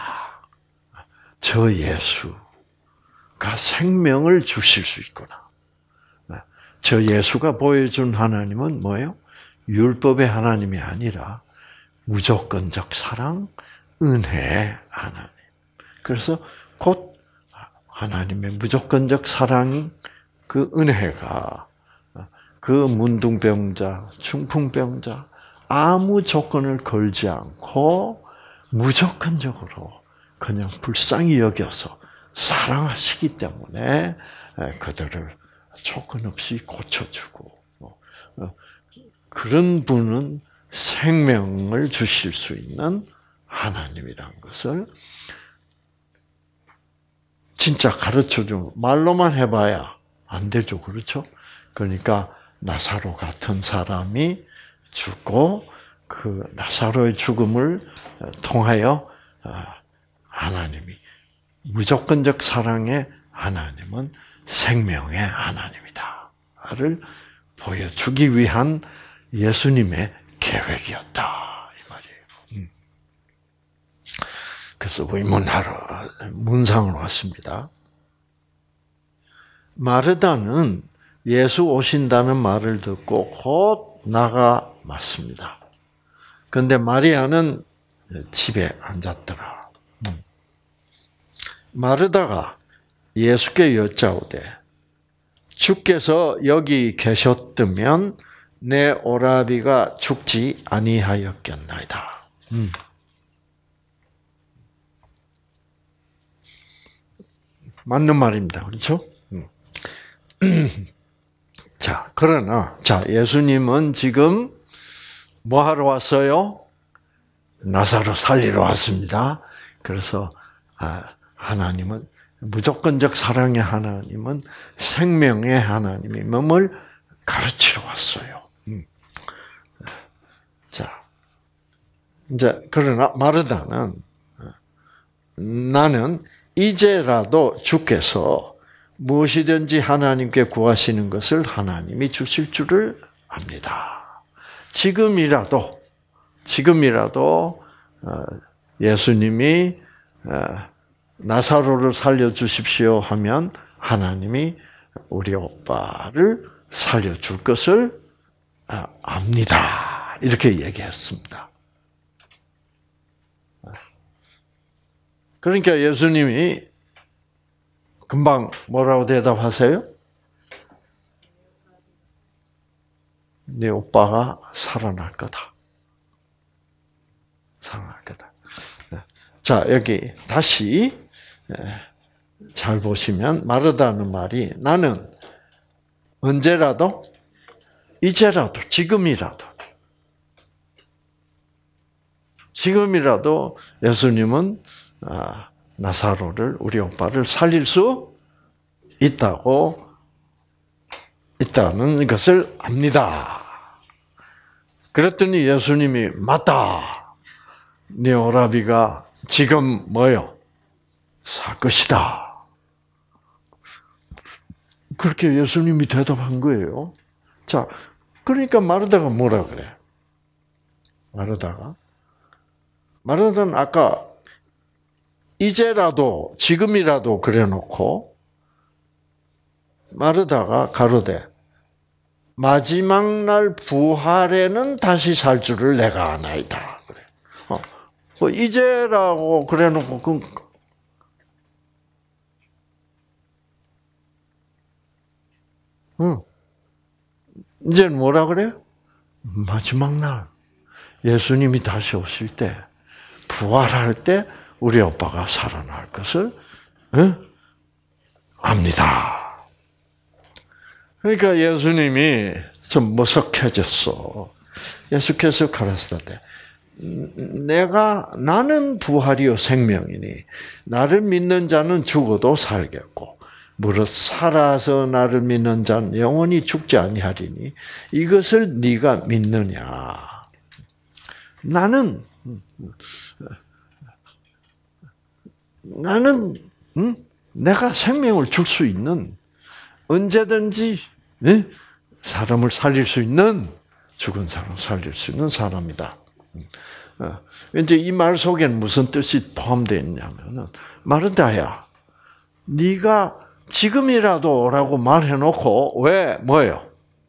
[SPEAKER 1] 저 예수가 생명을 주실 수 있구나. 저 예수가 보여준 하나님은 뭐예요? 율법의 하나님이 아니라 무조건적 사랑, 은혜의 하나님. 그래서 곧 하나님의 무조건적 사랑이 그 은혜가 그 문둥병자, 중풍병자 아무 조건을 걸지 않고 무조건적으로 그냥 불쌍히 여겨서 사랑하시기 때문에 그들을 조건 없이 고쳐주고 그런 분은 생명을 주실 수 있는 하나님이라는 것을 진짜 가르쳐주고 말로만 해봐야 안 되죠. 그렇죠? 그러니까 나사로 같은 사람이 죽고 그 나사로의 죽음을 통하여 하나님이 무조건적 사랑의 하나님은 생명의 하나님이다를 보여주기 위한 예수님의 계획이었다 이 말이에요. 그래서 의문하러 문상을 왔습니다. 마르다는 예수 오신다는 말을 듣고 곧 나가 맞습니다. 그런데 마리아는 집에 앉았더라. 마르다가 예수께 여짜오되 주께서 여기 계셨다면 내 오라비가 죽지 아니하였겠나이다. 음. 맞는 말입니다. 그렇죠? 음. 자, 그러나 자, 예수님은 지금 뭐 하러 왔어요? 나사로 살리러 왔습니다. 그래서 하나님은 무조건적 사랑의 하나님은 생명의 하나님임을 가르치러 왔어요. 자, 이제 그러나 마르다는 나는 이제라도 주께서 무엇이든지 하나님께 구하시는 것을 하나님이 주실 줄을 압니다. 지금이라도 지금이라도 예수님이 나사로를 살려주십시오 하면 하나님이 우리 오빠를 살려줄 것을 압니다. 이렇게 얘기했습니다. 그러니까 예수님이 금방 뭐라고 대답하세요? 네 오빠가 살아날 거다. 살아날 거다. 자, 여기 다시 잘 보시면 마르다는 말이 나는 언제라도 이제라도 지금이라도 지금이라도 예수님은 나사로를 우리 오빠를 살릴 수 있다고 있다는 것을 압니다. 그랬더니 예수님이 맞다. 네 오라비가 지금 뭐요? 살 것이다. 그렇게 예수님이 대답한 거예요. 자, 그러니까 마르다가 뭐라 그래? 마르다가 마르다는 아까 이제라도 지금이라도 그래놓고 마르다가 가로되 마지막 날 부활에는 다시 살 줄을 내가 아나이다. 그래. 어, 뭐 이제라고 그래놓고 그 응. 이제는 뭐라 그래요? 마지막 날 예수님이 다시 오실 때 부활할 때 우리 오빠가 살아날 것을 응? 압니다. 그러니까 예수님이 좀 머쓱해졌어. 예수께서 가라사대 내가 나는 부활이요 생명이니 나를 믿는 자는 죽어도 살겠고 무릇 살아서 나를 믿는 자는 영원히 죽지 아니하리니 이것을 네가 믿느냐. 나는 나는 응? 내가 생명을 줄 수 있는 언제든지 응? 사람을 살릴 수 있는 죽은 사람 살릴 수 있는 사람이다. 이제 이 말 속에는 무슨 뜻이 포함되어 있냐면은 마르다야, 네가 지금이라도 오라고 말해놓고 왜 뭐예요?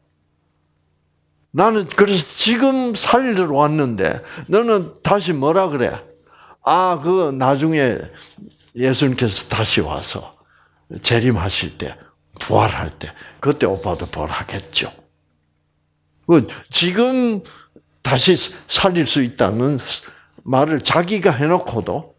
[SPEAKER 1] 나는 그래서 지금 살리러 왔는데 너는 다시 뭐라 그래? 아, 그 나중에 예수님께서 다시 와서 재림하실 때, 부활할 때, 그때 오빠도 부활하겠죠. 지금 다시 살릴 수 있다는 말을 자기가 해놓고도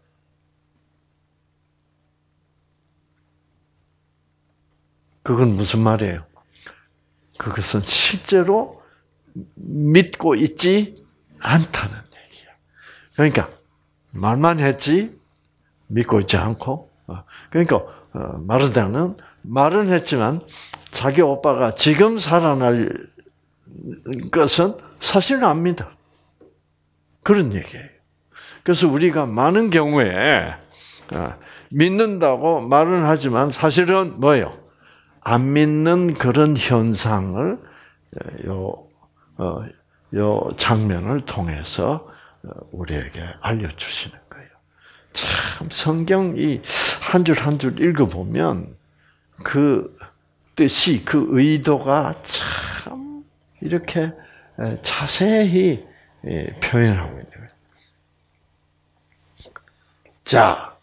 [SPEAKER 1] 그건 무슨 말이에요? 그것은 실제로 믿고 있지 않다는 얘기야. 그러니까 말만 했지 믿고 있지 않고. 그러니까 마르다는 말은 했지만 자기 오빠가 지금 살아날 것은 사실은 안 믿어. 그런 얘기예요. 그래서 우리가 많은 경우에 믿는다고 말은 하지만 사실은 뭐예요? 안 믿는 그런 현상을 요, 어, 요 장면을 통해서 우리에게 알려주시는 거예요. 참 성경이 한 줄 한 줄 읽어보면 그 뜻이, 그 의도가 참 이렇게 자세히 표현하고 있는 거예요. 자,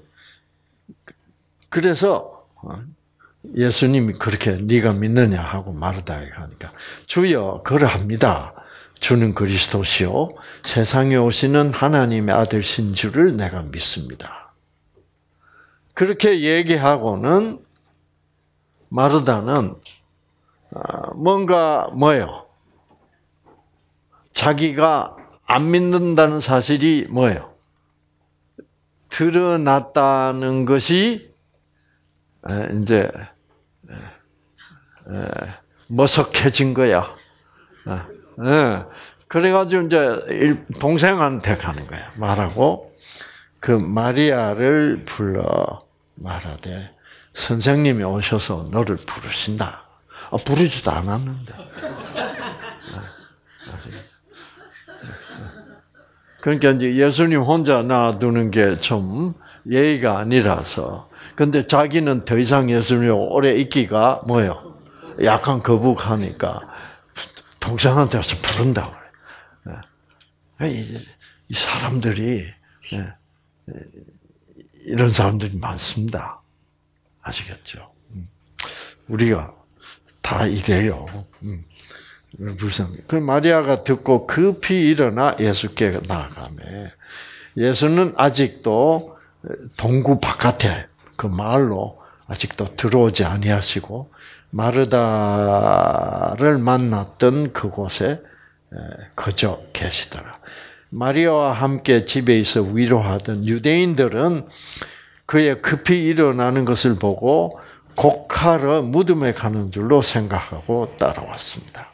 [SPEAKER 1] 그래서 예수님이 그렇게 네가 믿느냐 하고 마르다에게 하니까 주여 그러합니다. 주는 그리스도시요 세상에 오시는 하나님의 아들신 줄을 내가 믿습니다. 그렇게 얘기하고는 마르다는 뭔가 뭐예요? 자기가 안 믿는다는 사실이 뭐예요? 드러났다는 것이 이제 머석해진 거야. 그래가지고 이제 동생한테 가는 거야. 말하고 그 마리아를 불러 말하되 선생님이 오셔서 너를 부르신다. 아, 부르지도 않았는데. 그러니까 이제 예수님 혼자 놔두는 게 좀 예의가 아니라서. 근데 자기는 더 이상 예수님 오래 있기가 뭐예요? 약간 거북하니까 동생한테 와서 부른다고 그래. 이 사람들이 이런 사람들이 많습니다. 아시겠죠? 우리가 다 이래요. 불쌍해. 그 마리아가 듣고 급히 일어나 예수께 나아가며 예수는 아직도 동구 바깥에 그 마을로 아직도 들어오지 아니하시고 마르다를 만났던 그곳에 거저 계시더라. 마리아와 함께 집에 있어 위로하던 유대인들은 그의 급히 일어나는 것을 보고 곡하러 무덤에 가는 줄로 생각하고 따라왔습니다.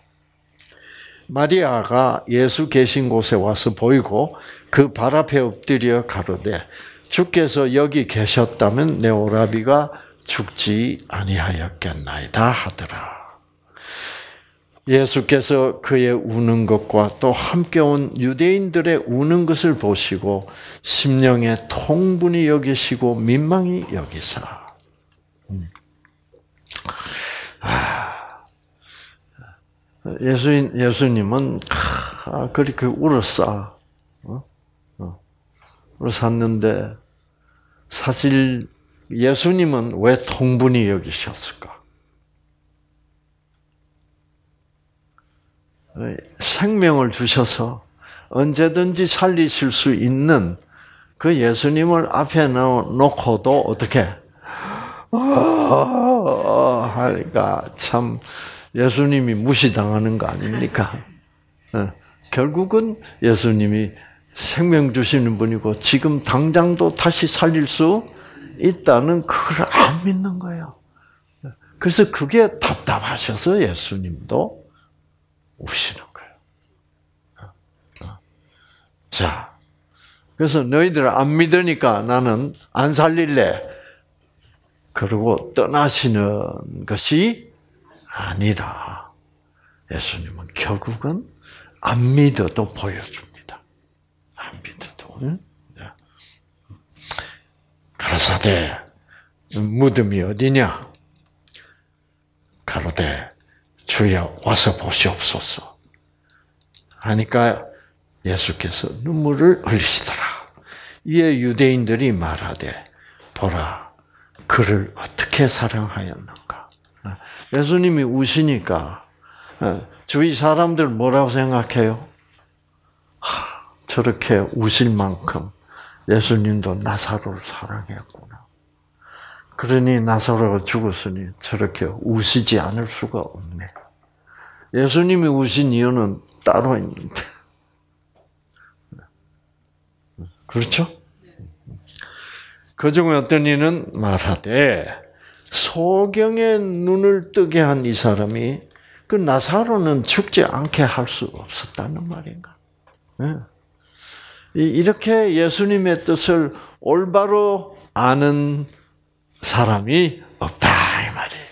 [SPEAKER 1] 마리아가 예수 계신 곳에 와서 보이고 그 발 앞에 엎드려 가로되 주께서 여기 계셨다면 내 오라비가 죽지 아니하였겠나이다 하더라. 예수께서 그의 우는 것과 또 함께 온 유대인들의 우는 것을 보시고 심령에 통분히 여기시고 민망히 여기사. 음. 아, 예수님, 예수님은 아, 그렇게 울었어. 어? 어. 울었었는데 사실 예수님은 왜 통분히 여기셨을까? 생명을 주셔서 언제든지 살리실 수 있는 그 예수님을 앞에 놓고도 어떻게 하니까 참 예수님이 무시당하는 거 아닙니까? 결국은 예수님이 생명 주시는 분이고 지금 당장도 다시 살릴 수 있다는 그걸 안 믿는 거예요. 그래서 그게 답답하셔서 예수님도 우시는 거예요. 자, 그래서 너희들 안 믿으니까 나는 안 살릴래. 그러고 떠나시는 것이 아니라 예수님은 결국은 안 믿어도 보여줍니다. 안 믿어도. 응? 가라사대 무덤이 어디냐? 가로되 주여 와서 보시옵소서 하니까 예수께서 눈물을 흘리시더라. 이에 유대인들이 말하되 보라 그를 어떻게 사랑하였는가. 예수님이 우시니까 주위 사람들 뭐라고 생각해요? 하, 저렇게 우실 만큼 예수님도 나사로를 사랑했구나. 그러니 나사로가 죽었으니 저렇게 우시지 않을 수가 없네. 예수님이 우신 이유는 따로 있는데. 그렇죠? 그중에 어떤 이는 말하되 소경의 눈을 뜨게 한 이 사람이 그 나사로는 죽지 않게 할 수 없었다는 말인가? 이렇게 예수님의 뜻을 올바로 아는 사람이 없다 이 말이에요.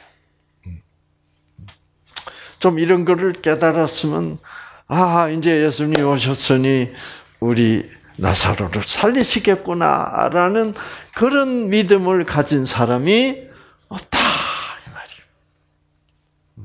[SPEAKER 1] 좀 이런 거를 깨달았으면 아 이제 예수님이 오셨으니 우리 나사로를 살리시겠구나라는 그런 믿음을 가진 사람이 없다 이 말이에요.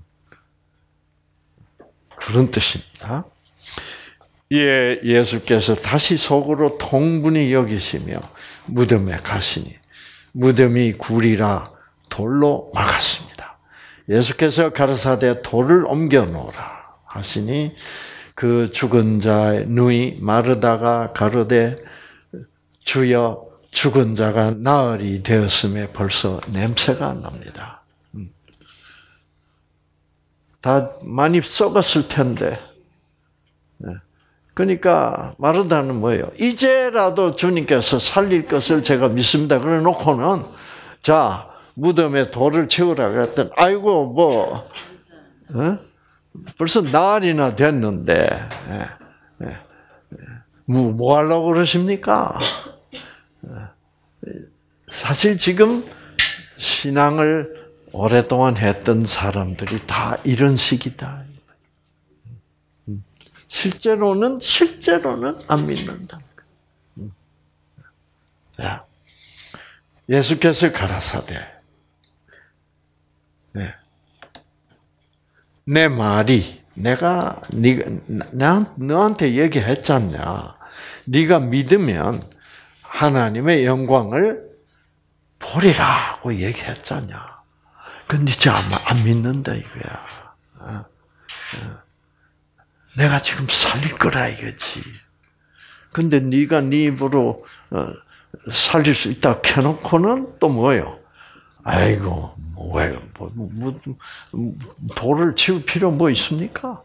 [SPEAKER 1] 그런 뜻입니다. 이에 예수께서 다시 속으로 통분히 여기시며 무덤에 가시니 무덤이 굴이라 돌로 막았습니다. 예수께서 가라사대 돌을 옮겨 놓으라 하시니 그 죽은 자의 눈이 마르다가 가로되 주여 죽은 자가 나흘이 되었음에 벌써 냄새가 납니다. 다 많이 썩었을 텐데. 그러니까 마르다는 뭐예요? 이제라도 주님께서 살릴 것을 제가 믿습니다. 그래 놓고는 자 무덤에 돌을 채우라 그랬더니 아이고 뭐 어? 벌써 나흘이나 됐는데 뭐, 뭐 하려고 그러십니까? 사실 지금 신앙을 오랫동안 했던 사람들이 다 이런 식이다. 실제로는 실제로는 안 믿는다. 자, 예수께서 가라사대, 네. 내 말이 내가 네가 나 너한테 얘기했잖냐. 네가 믿으면 하나님의 영광을 보리라고 얘기했잖냐. 근데 이제 안 믿는다 이거야. 어, 어. 내가 지금 살릴 거라 이거지. 근데 네가 네 입으로 살릴 수 있다 켜놓고는 또 뭐예요? 아이고 왜 뭐, 뭐, 뭐, 돌을 치울 필요 뭐 있습니까?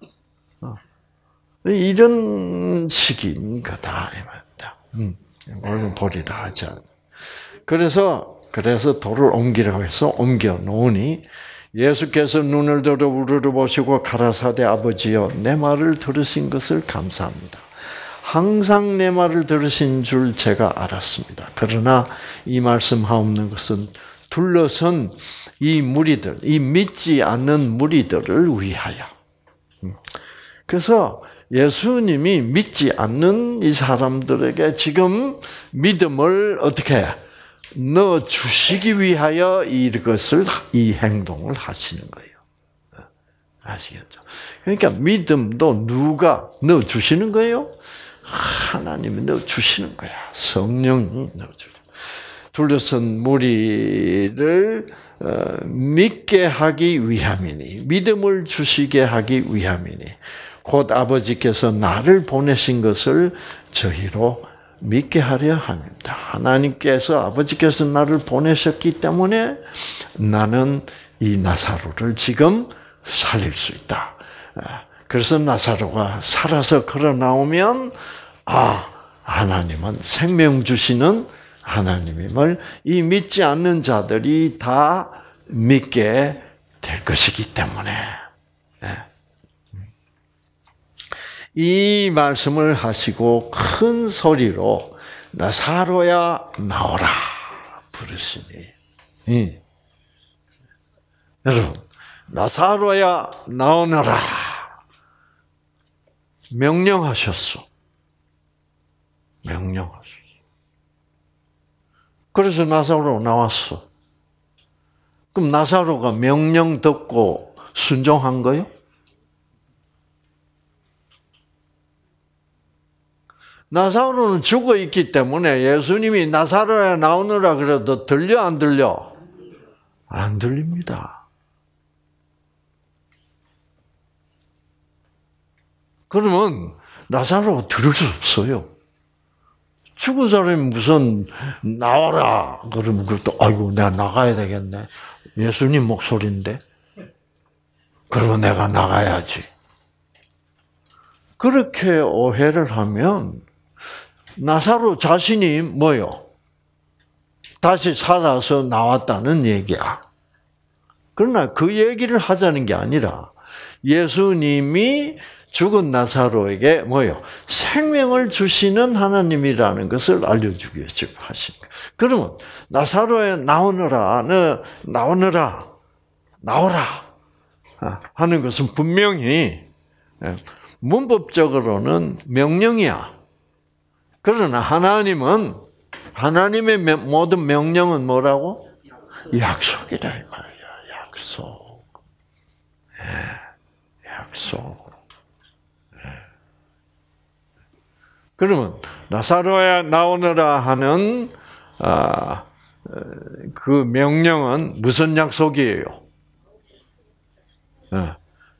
[SPEAKER 1] 이런 식인 거다 이 말이다. 음, 얼른 보리라 하자. 그래서 그래서 돌을 옮기라고 해서 옮겨 놓으니. 예수께서 눈을 들어 우러러보시고 가라사대 아버지여 내 말을 들으신 것을 감사합니다. 항상 내 말을 들으신 줄 제가 알았습니다. 그러나 이 말씀하옵는 것은 둘러선 이 무리들, 이 믿지 않는 무리들을 위하여. 그래서 예수님이 믿지 않는 이 사람들에게 지금 믿음을 어떻게 해? 넣어 주시기 위하여 이것을 이 행동을 하시는 거예요. 아시겠죠? 그러니까 믿음도 누가 넣어 주시는 거예요? 하나님이 넣어 주시는 거야. 성령이 넣어 주는. 둘러선 무리를 믿게 하기 위함이니, 믿음을 주시게 하기 위함이니, 곧 아버지께서 나를 보내신 것을 저희로 믿게 하려 합니다. 하나님께서 아버지께서 나를 보내셨기 때문에 나는 이 나사로를 지금 살릴 수 있다. 그래서 나사로가 살아서 걸어 나오면 아 하나님은 생명 주시는 하나님임을 이 믿지 않는 자들이 다 믿게 될 것이기 때문에. 이 말씀을 하시고 큰 소리로 나사로야 나오라 부르시니. 음. 여러분, 나사로야 나오너라 명령하셨어. 명령하셨어. 그래서 나사로 나왔어. 그럼 나사로가 명령 듣고 순종한 거요? 나사로는 죽어 있기 때문에 예수님이 나사로야 나오느라 그래도 들려 안 들려? 안 들립니다. 그러면 나사로가 들을 수 없어요. 죽은 사람이 무슨 나와라 그러면 그것도 아이고 내가 나가야 되겠네. 예수님 목소리인데. 그러면 내가 나가야지. 그렇게 오해를 하면 나사로 자신이 뭐요? 다시 살아서 나왔다는 얘기야. 그러나 그 얘기를 하자는 게 아니라 예수님이 죽은 나사로에게 뭐요? 생명을 주시는 하나님이라는 것을 알려주기 위해서 하신 거예요. 그러면 나사로에 나오너라, 너 나오너라, 나오라 하는 것은 분명히 문법적으로는 명령이야. 그러나 하나님은 하나님의 모든 명령은 뭐라고? 약속이다 이 말이야. 약속. 네, 약속. 네. 그러면 나사로야 나오너라 하는 아, 그 명령은 무슨 약속이에요? 네.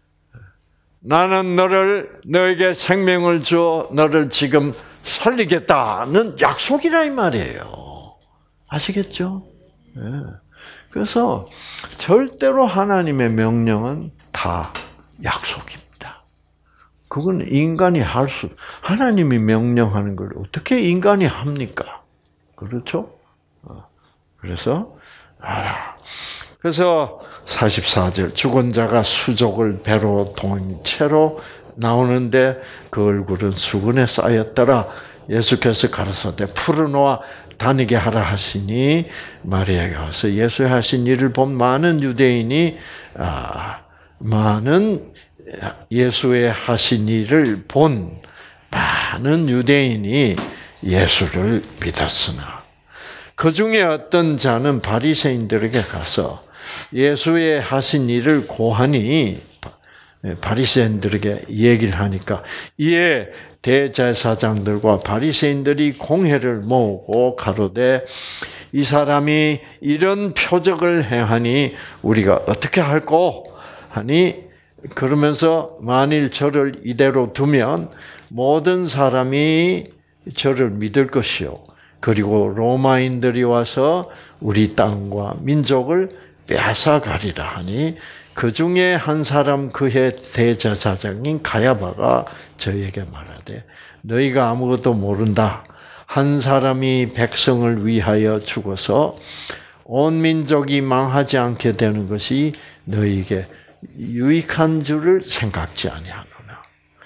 [SPEAKER 1] 나는 너를 너에게 생명을 주어 너를 지금 살리겠다는 약속이라 이 말이에요. 아시겠죠? 네. 그래서 절대로 하나님의 명령은 다 약속입니다. 그건 인간이 할 수, 하나님이 명령하는 걸 어떻게 인간이 합니까? 그렇죠? 그래서 알아. 그래서 사십사 절 죽은 자가 수족을 배로 동인 채로 나오는데 그 얼굴은 수건에 쌓였더라. 예수께서 가라사대 풀어놓아 다니게 하라 하시니 마리아가 와서 예수의 하신 일을 본 많은 유대인이 아, 많은 예수의 하신 일을 본 많은 유대인이 예수를 믿었으나 그 중에 어떤 자는 바리새인들에게 가서 예수의 하신 일을 고하니 바리새인들에게 얘기를 하니까 이에 대제사장들과 바리새인들이 공회를 모으고 가로되 이 사람이 이런 표적을 행하니 우리가 어떻게 할꼬 하니 그러면서 만일 저를 이대로 두면 모든 사람이 저를 믿을 것이요 그리고 로마인들이 와서 우리 땅과 민족을 빼앗아가리라 하니 그 중에 한 사람 그의 대제사장인 가야바가 저에게 말하되 너희가 아무것도 모른다. 한 사람이 백성을 위하여 죽어서 온 민족이 망하지 않게 되는 것이 너희에게 유익한 줄을 생각지 아니하노라.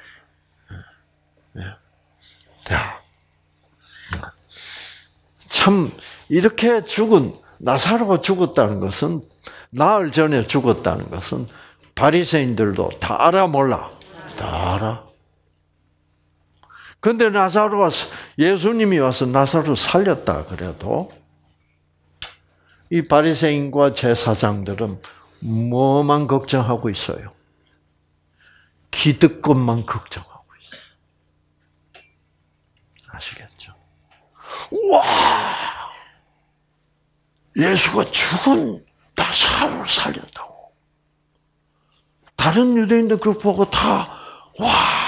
[SPEAKER 1] 자, 참 이렇게 죽은 나사로가 죽었다는 것은 나흘 전에 죽었다는 것은 바리새인들도 다 알아 몰라? 다 알아. 근데 나사로가 예수님이 와서 나사로 살렸다 그래도 이 바리새인과 제사장들은 뭐만 걱정하고 있어요? 기득권만 걱정하고 있어요. 아시겠죠? 우와! 예수가 죽은 나사로를 살렸다고. 다른 유대인들 그걸 보고 다 와!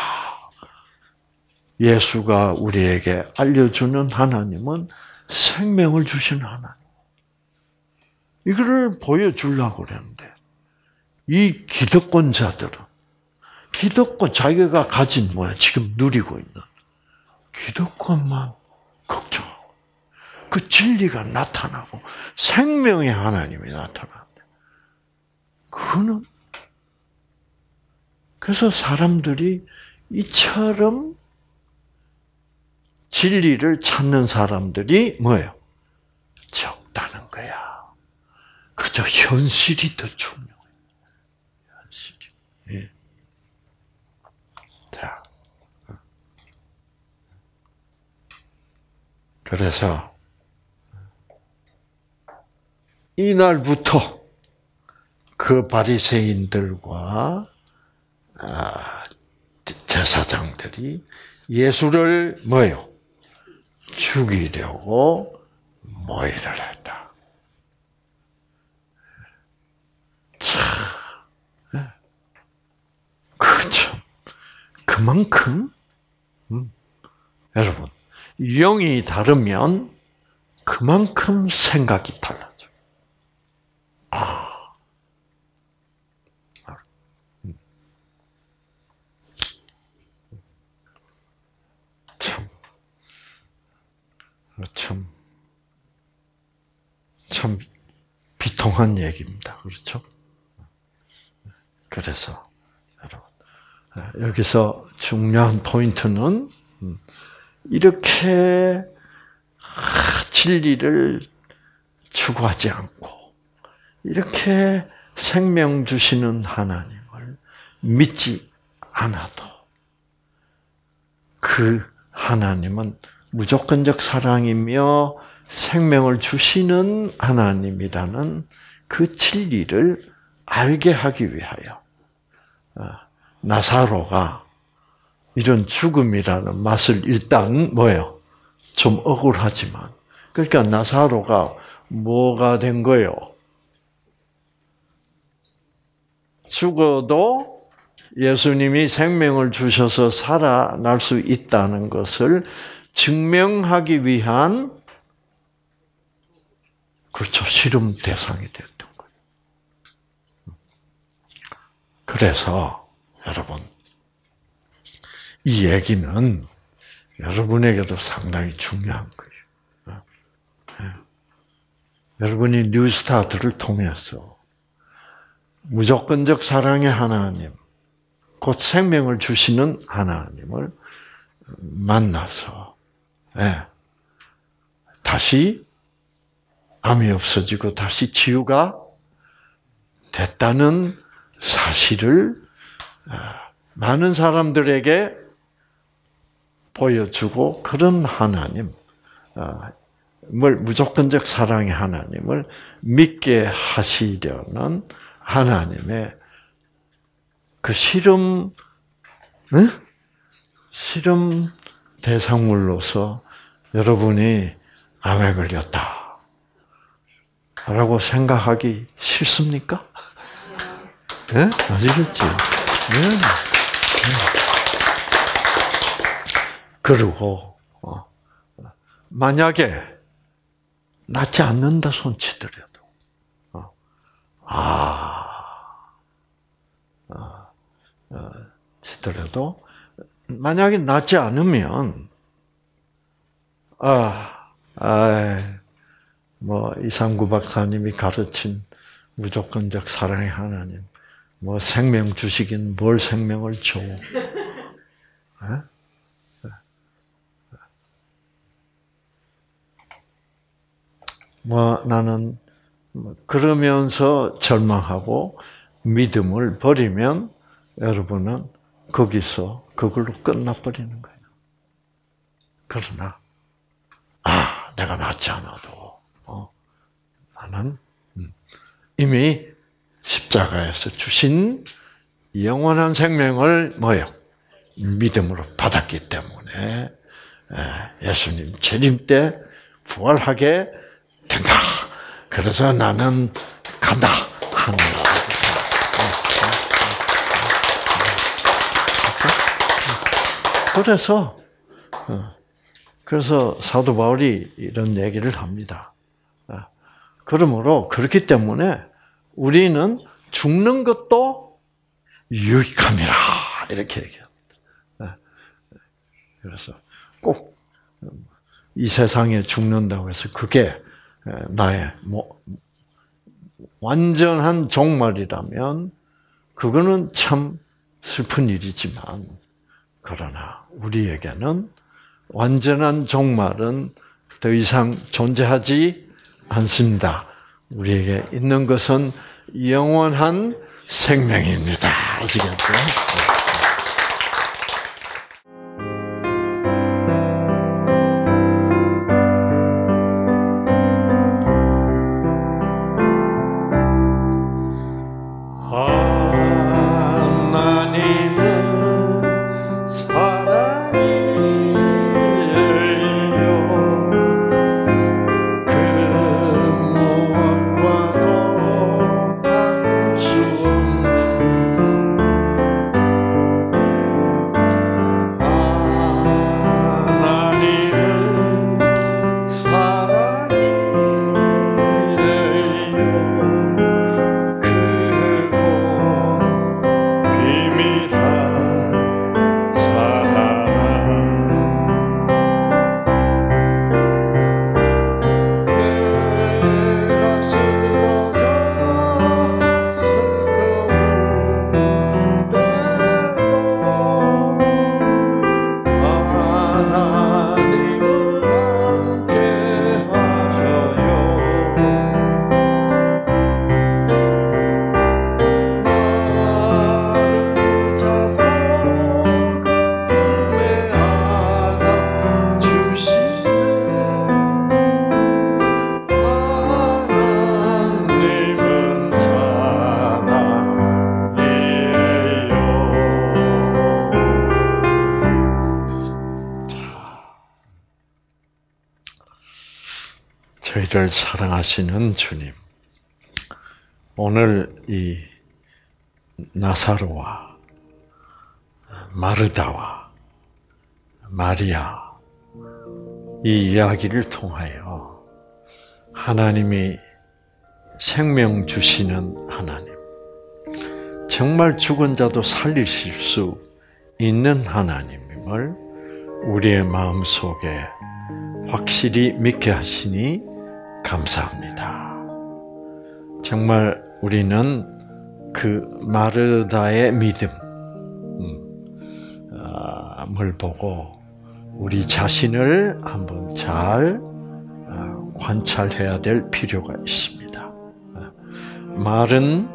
[SPEAKER 1] 예수가 우리에게 알려주는 하나님은 생명을 주시는 하나님. 이거를 보여주려고 그랬는데 이 기득권자들은 기득권 자기가 가진 뭐야 지금 누리고 있는 기득권만 걱정하고 그 진리가 나타나고 생명의 하나님이 나타난다. 그거는 그래서 사람들이 이처럼 진리를 찾는 사람들이 뭐예요? 적다는 거야. 그저 현실이 더 중요해. 현실이. 예. 자, 그래서 이날부터 그 바리새인들과 제사장들이 예수를 뭐예요? 죽이려고 모의를 했다. 참, 그 참, 그만큼 음, 여러분 영이 다르면 그만큼 생각이 달라져. 참, 참, 참 비통한 얘기입니다. 그렇죠? 그래서 여러분 여기서 중요한 포인트는 이렇게 진리를 추구하지 않고 이렇게 생명 주시는 하나님을 믿지 않아도 그 하나님은 무조건적 사랑이며 생명을 주시는 하나님이라는 그 진리를 알게 하기 위하여 나사로가 이런 죽음이라는 맛을 일단 뭐예요? 좀 억울하지만 그러니까 나사로가 뭐가 된 거예요? 죽어도 예수님이 생명을 주셔서 살아날 수 있다는 것을 증명하기 위한 그렇죠. 실험 대상이 됐던 거예요. 그래서 여러분 이 얘기는 여러분에게도 상당히 중요한 거예요. 여러분이 뉴스타트를 통해서 무조건적 사랑의 하나님, 곧 생명을 주시는 하나님을 만나서 다시 암이 없어지고 다시 치유가 됐다는 사실을 많은 사람들에게 보여주고 그런 하나님, 뭘 무조건적 사랑의 하나님을 믿게 하시려는 하나님의 그 실험, 응? 실험 대상물로서 여러분이 암에 걸렸다 라고 생각하기 싫습니까? 예? 네? 아시겠지? 예. 네. 그리고 어, 만약에 낫지 않는다 손치더라도 어, 아, 어, 어, 치더라도 만약에 낫지 않으면 아, 아, 뭐 이상구 박사님이 가르친 무조건적 사랑의 하나님, 뭐 생명 주시긴 뭘 생명을 줘? 네? 뭐 나는 그러면서 절망하고 믿음을 버리면 여러분은 거기서 그걸로 끝나버리는 거예요. 그러나 아 내가 낫지 않아도 어, 나는 이미 십자가에서 주신 영원한 생명을 뭐요? 믿음으로 받았기 때문에 예수님 재림 때 부활하게 된다. 그래서 나는 간다. 하는 거. 그래서 그래서 사도 바울이 이런 얘기를 합니다. 그러므로 그렇기 때문에 우리는 죽는 것도 유익함이라 이렇게 얘기합니다. 그래서 꼭 이 세상에 죽는다고 해서 그게 나의 뭐 완전한 종말이라면 그거는 참 슬픈 일이지만 그러나 우리에게는 완전한 종말은 더 이상 존재하지 않습니다. 우리에게 있는 것은 영원한 생명입니다. 아시겠죠? 저희를 사랑하시는 주님, 오늘 이 나사로와 마르다와 마리아 이 이야기를 통하여 하나님이 생명 주시는 하나님, 정말 죽은 자도 살리실 수 있는 하나님임을 우리의 마음속에 확실히 믿게 하시니 감사합니다. 정말 우리는 그 마르다의 믿음을 보고 우리 자신을 한번 잘 관찰해야 될 필요가 있습니다. 말은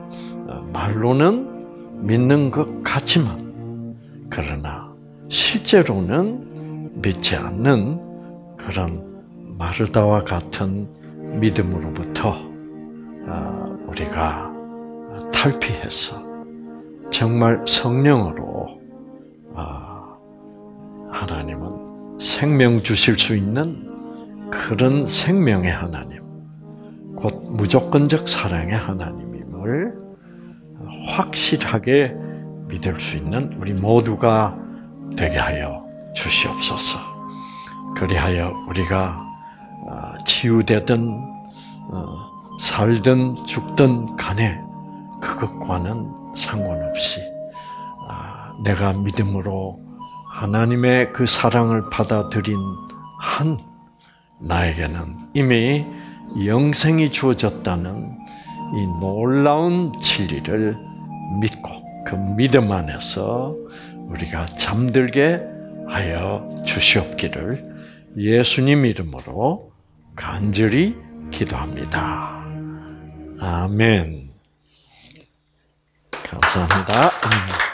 [SPEAKER 1] 말로는 믿는 것 같지만 그러나 실제로는 믿지 않는 그런 마르다와 같은 믿음으로부터 우리가 탈피해서 정말 성령으로 하나님은 생명 주실 수 있는 그런 생명의 하나님, 곧 무조건적 사랑의 하나님임을 확실하게 믿을 수 있는 우리 모두가 되게 하여 주시옵소서. 그리하여 우리가 치유되든 살든 죽든 간에 그것과는 상관없이 내가 믿음으로 하나님의 그 사랑을 받아들인 한 나에게는 이미 영생이 주어졌다는 이 놀라운 진리를 믿고 그 믿음 안에서 우리가 잠들게 하여 주시옵기를 예수님 이름으로 간절히 기도합니다. 아멘. 감사합니다.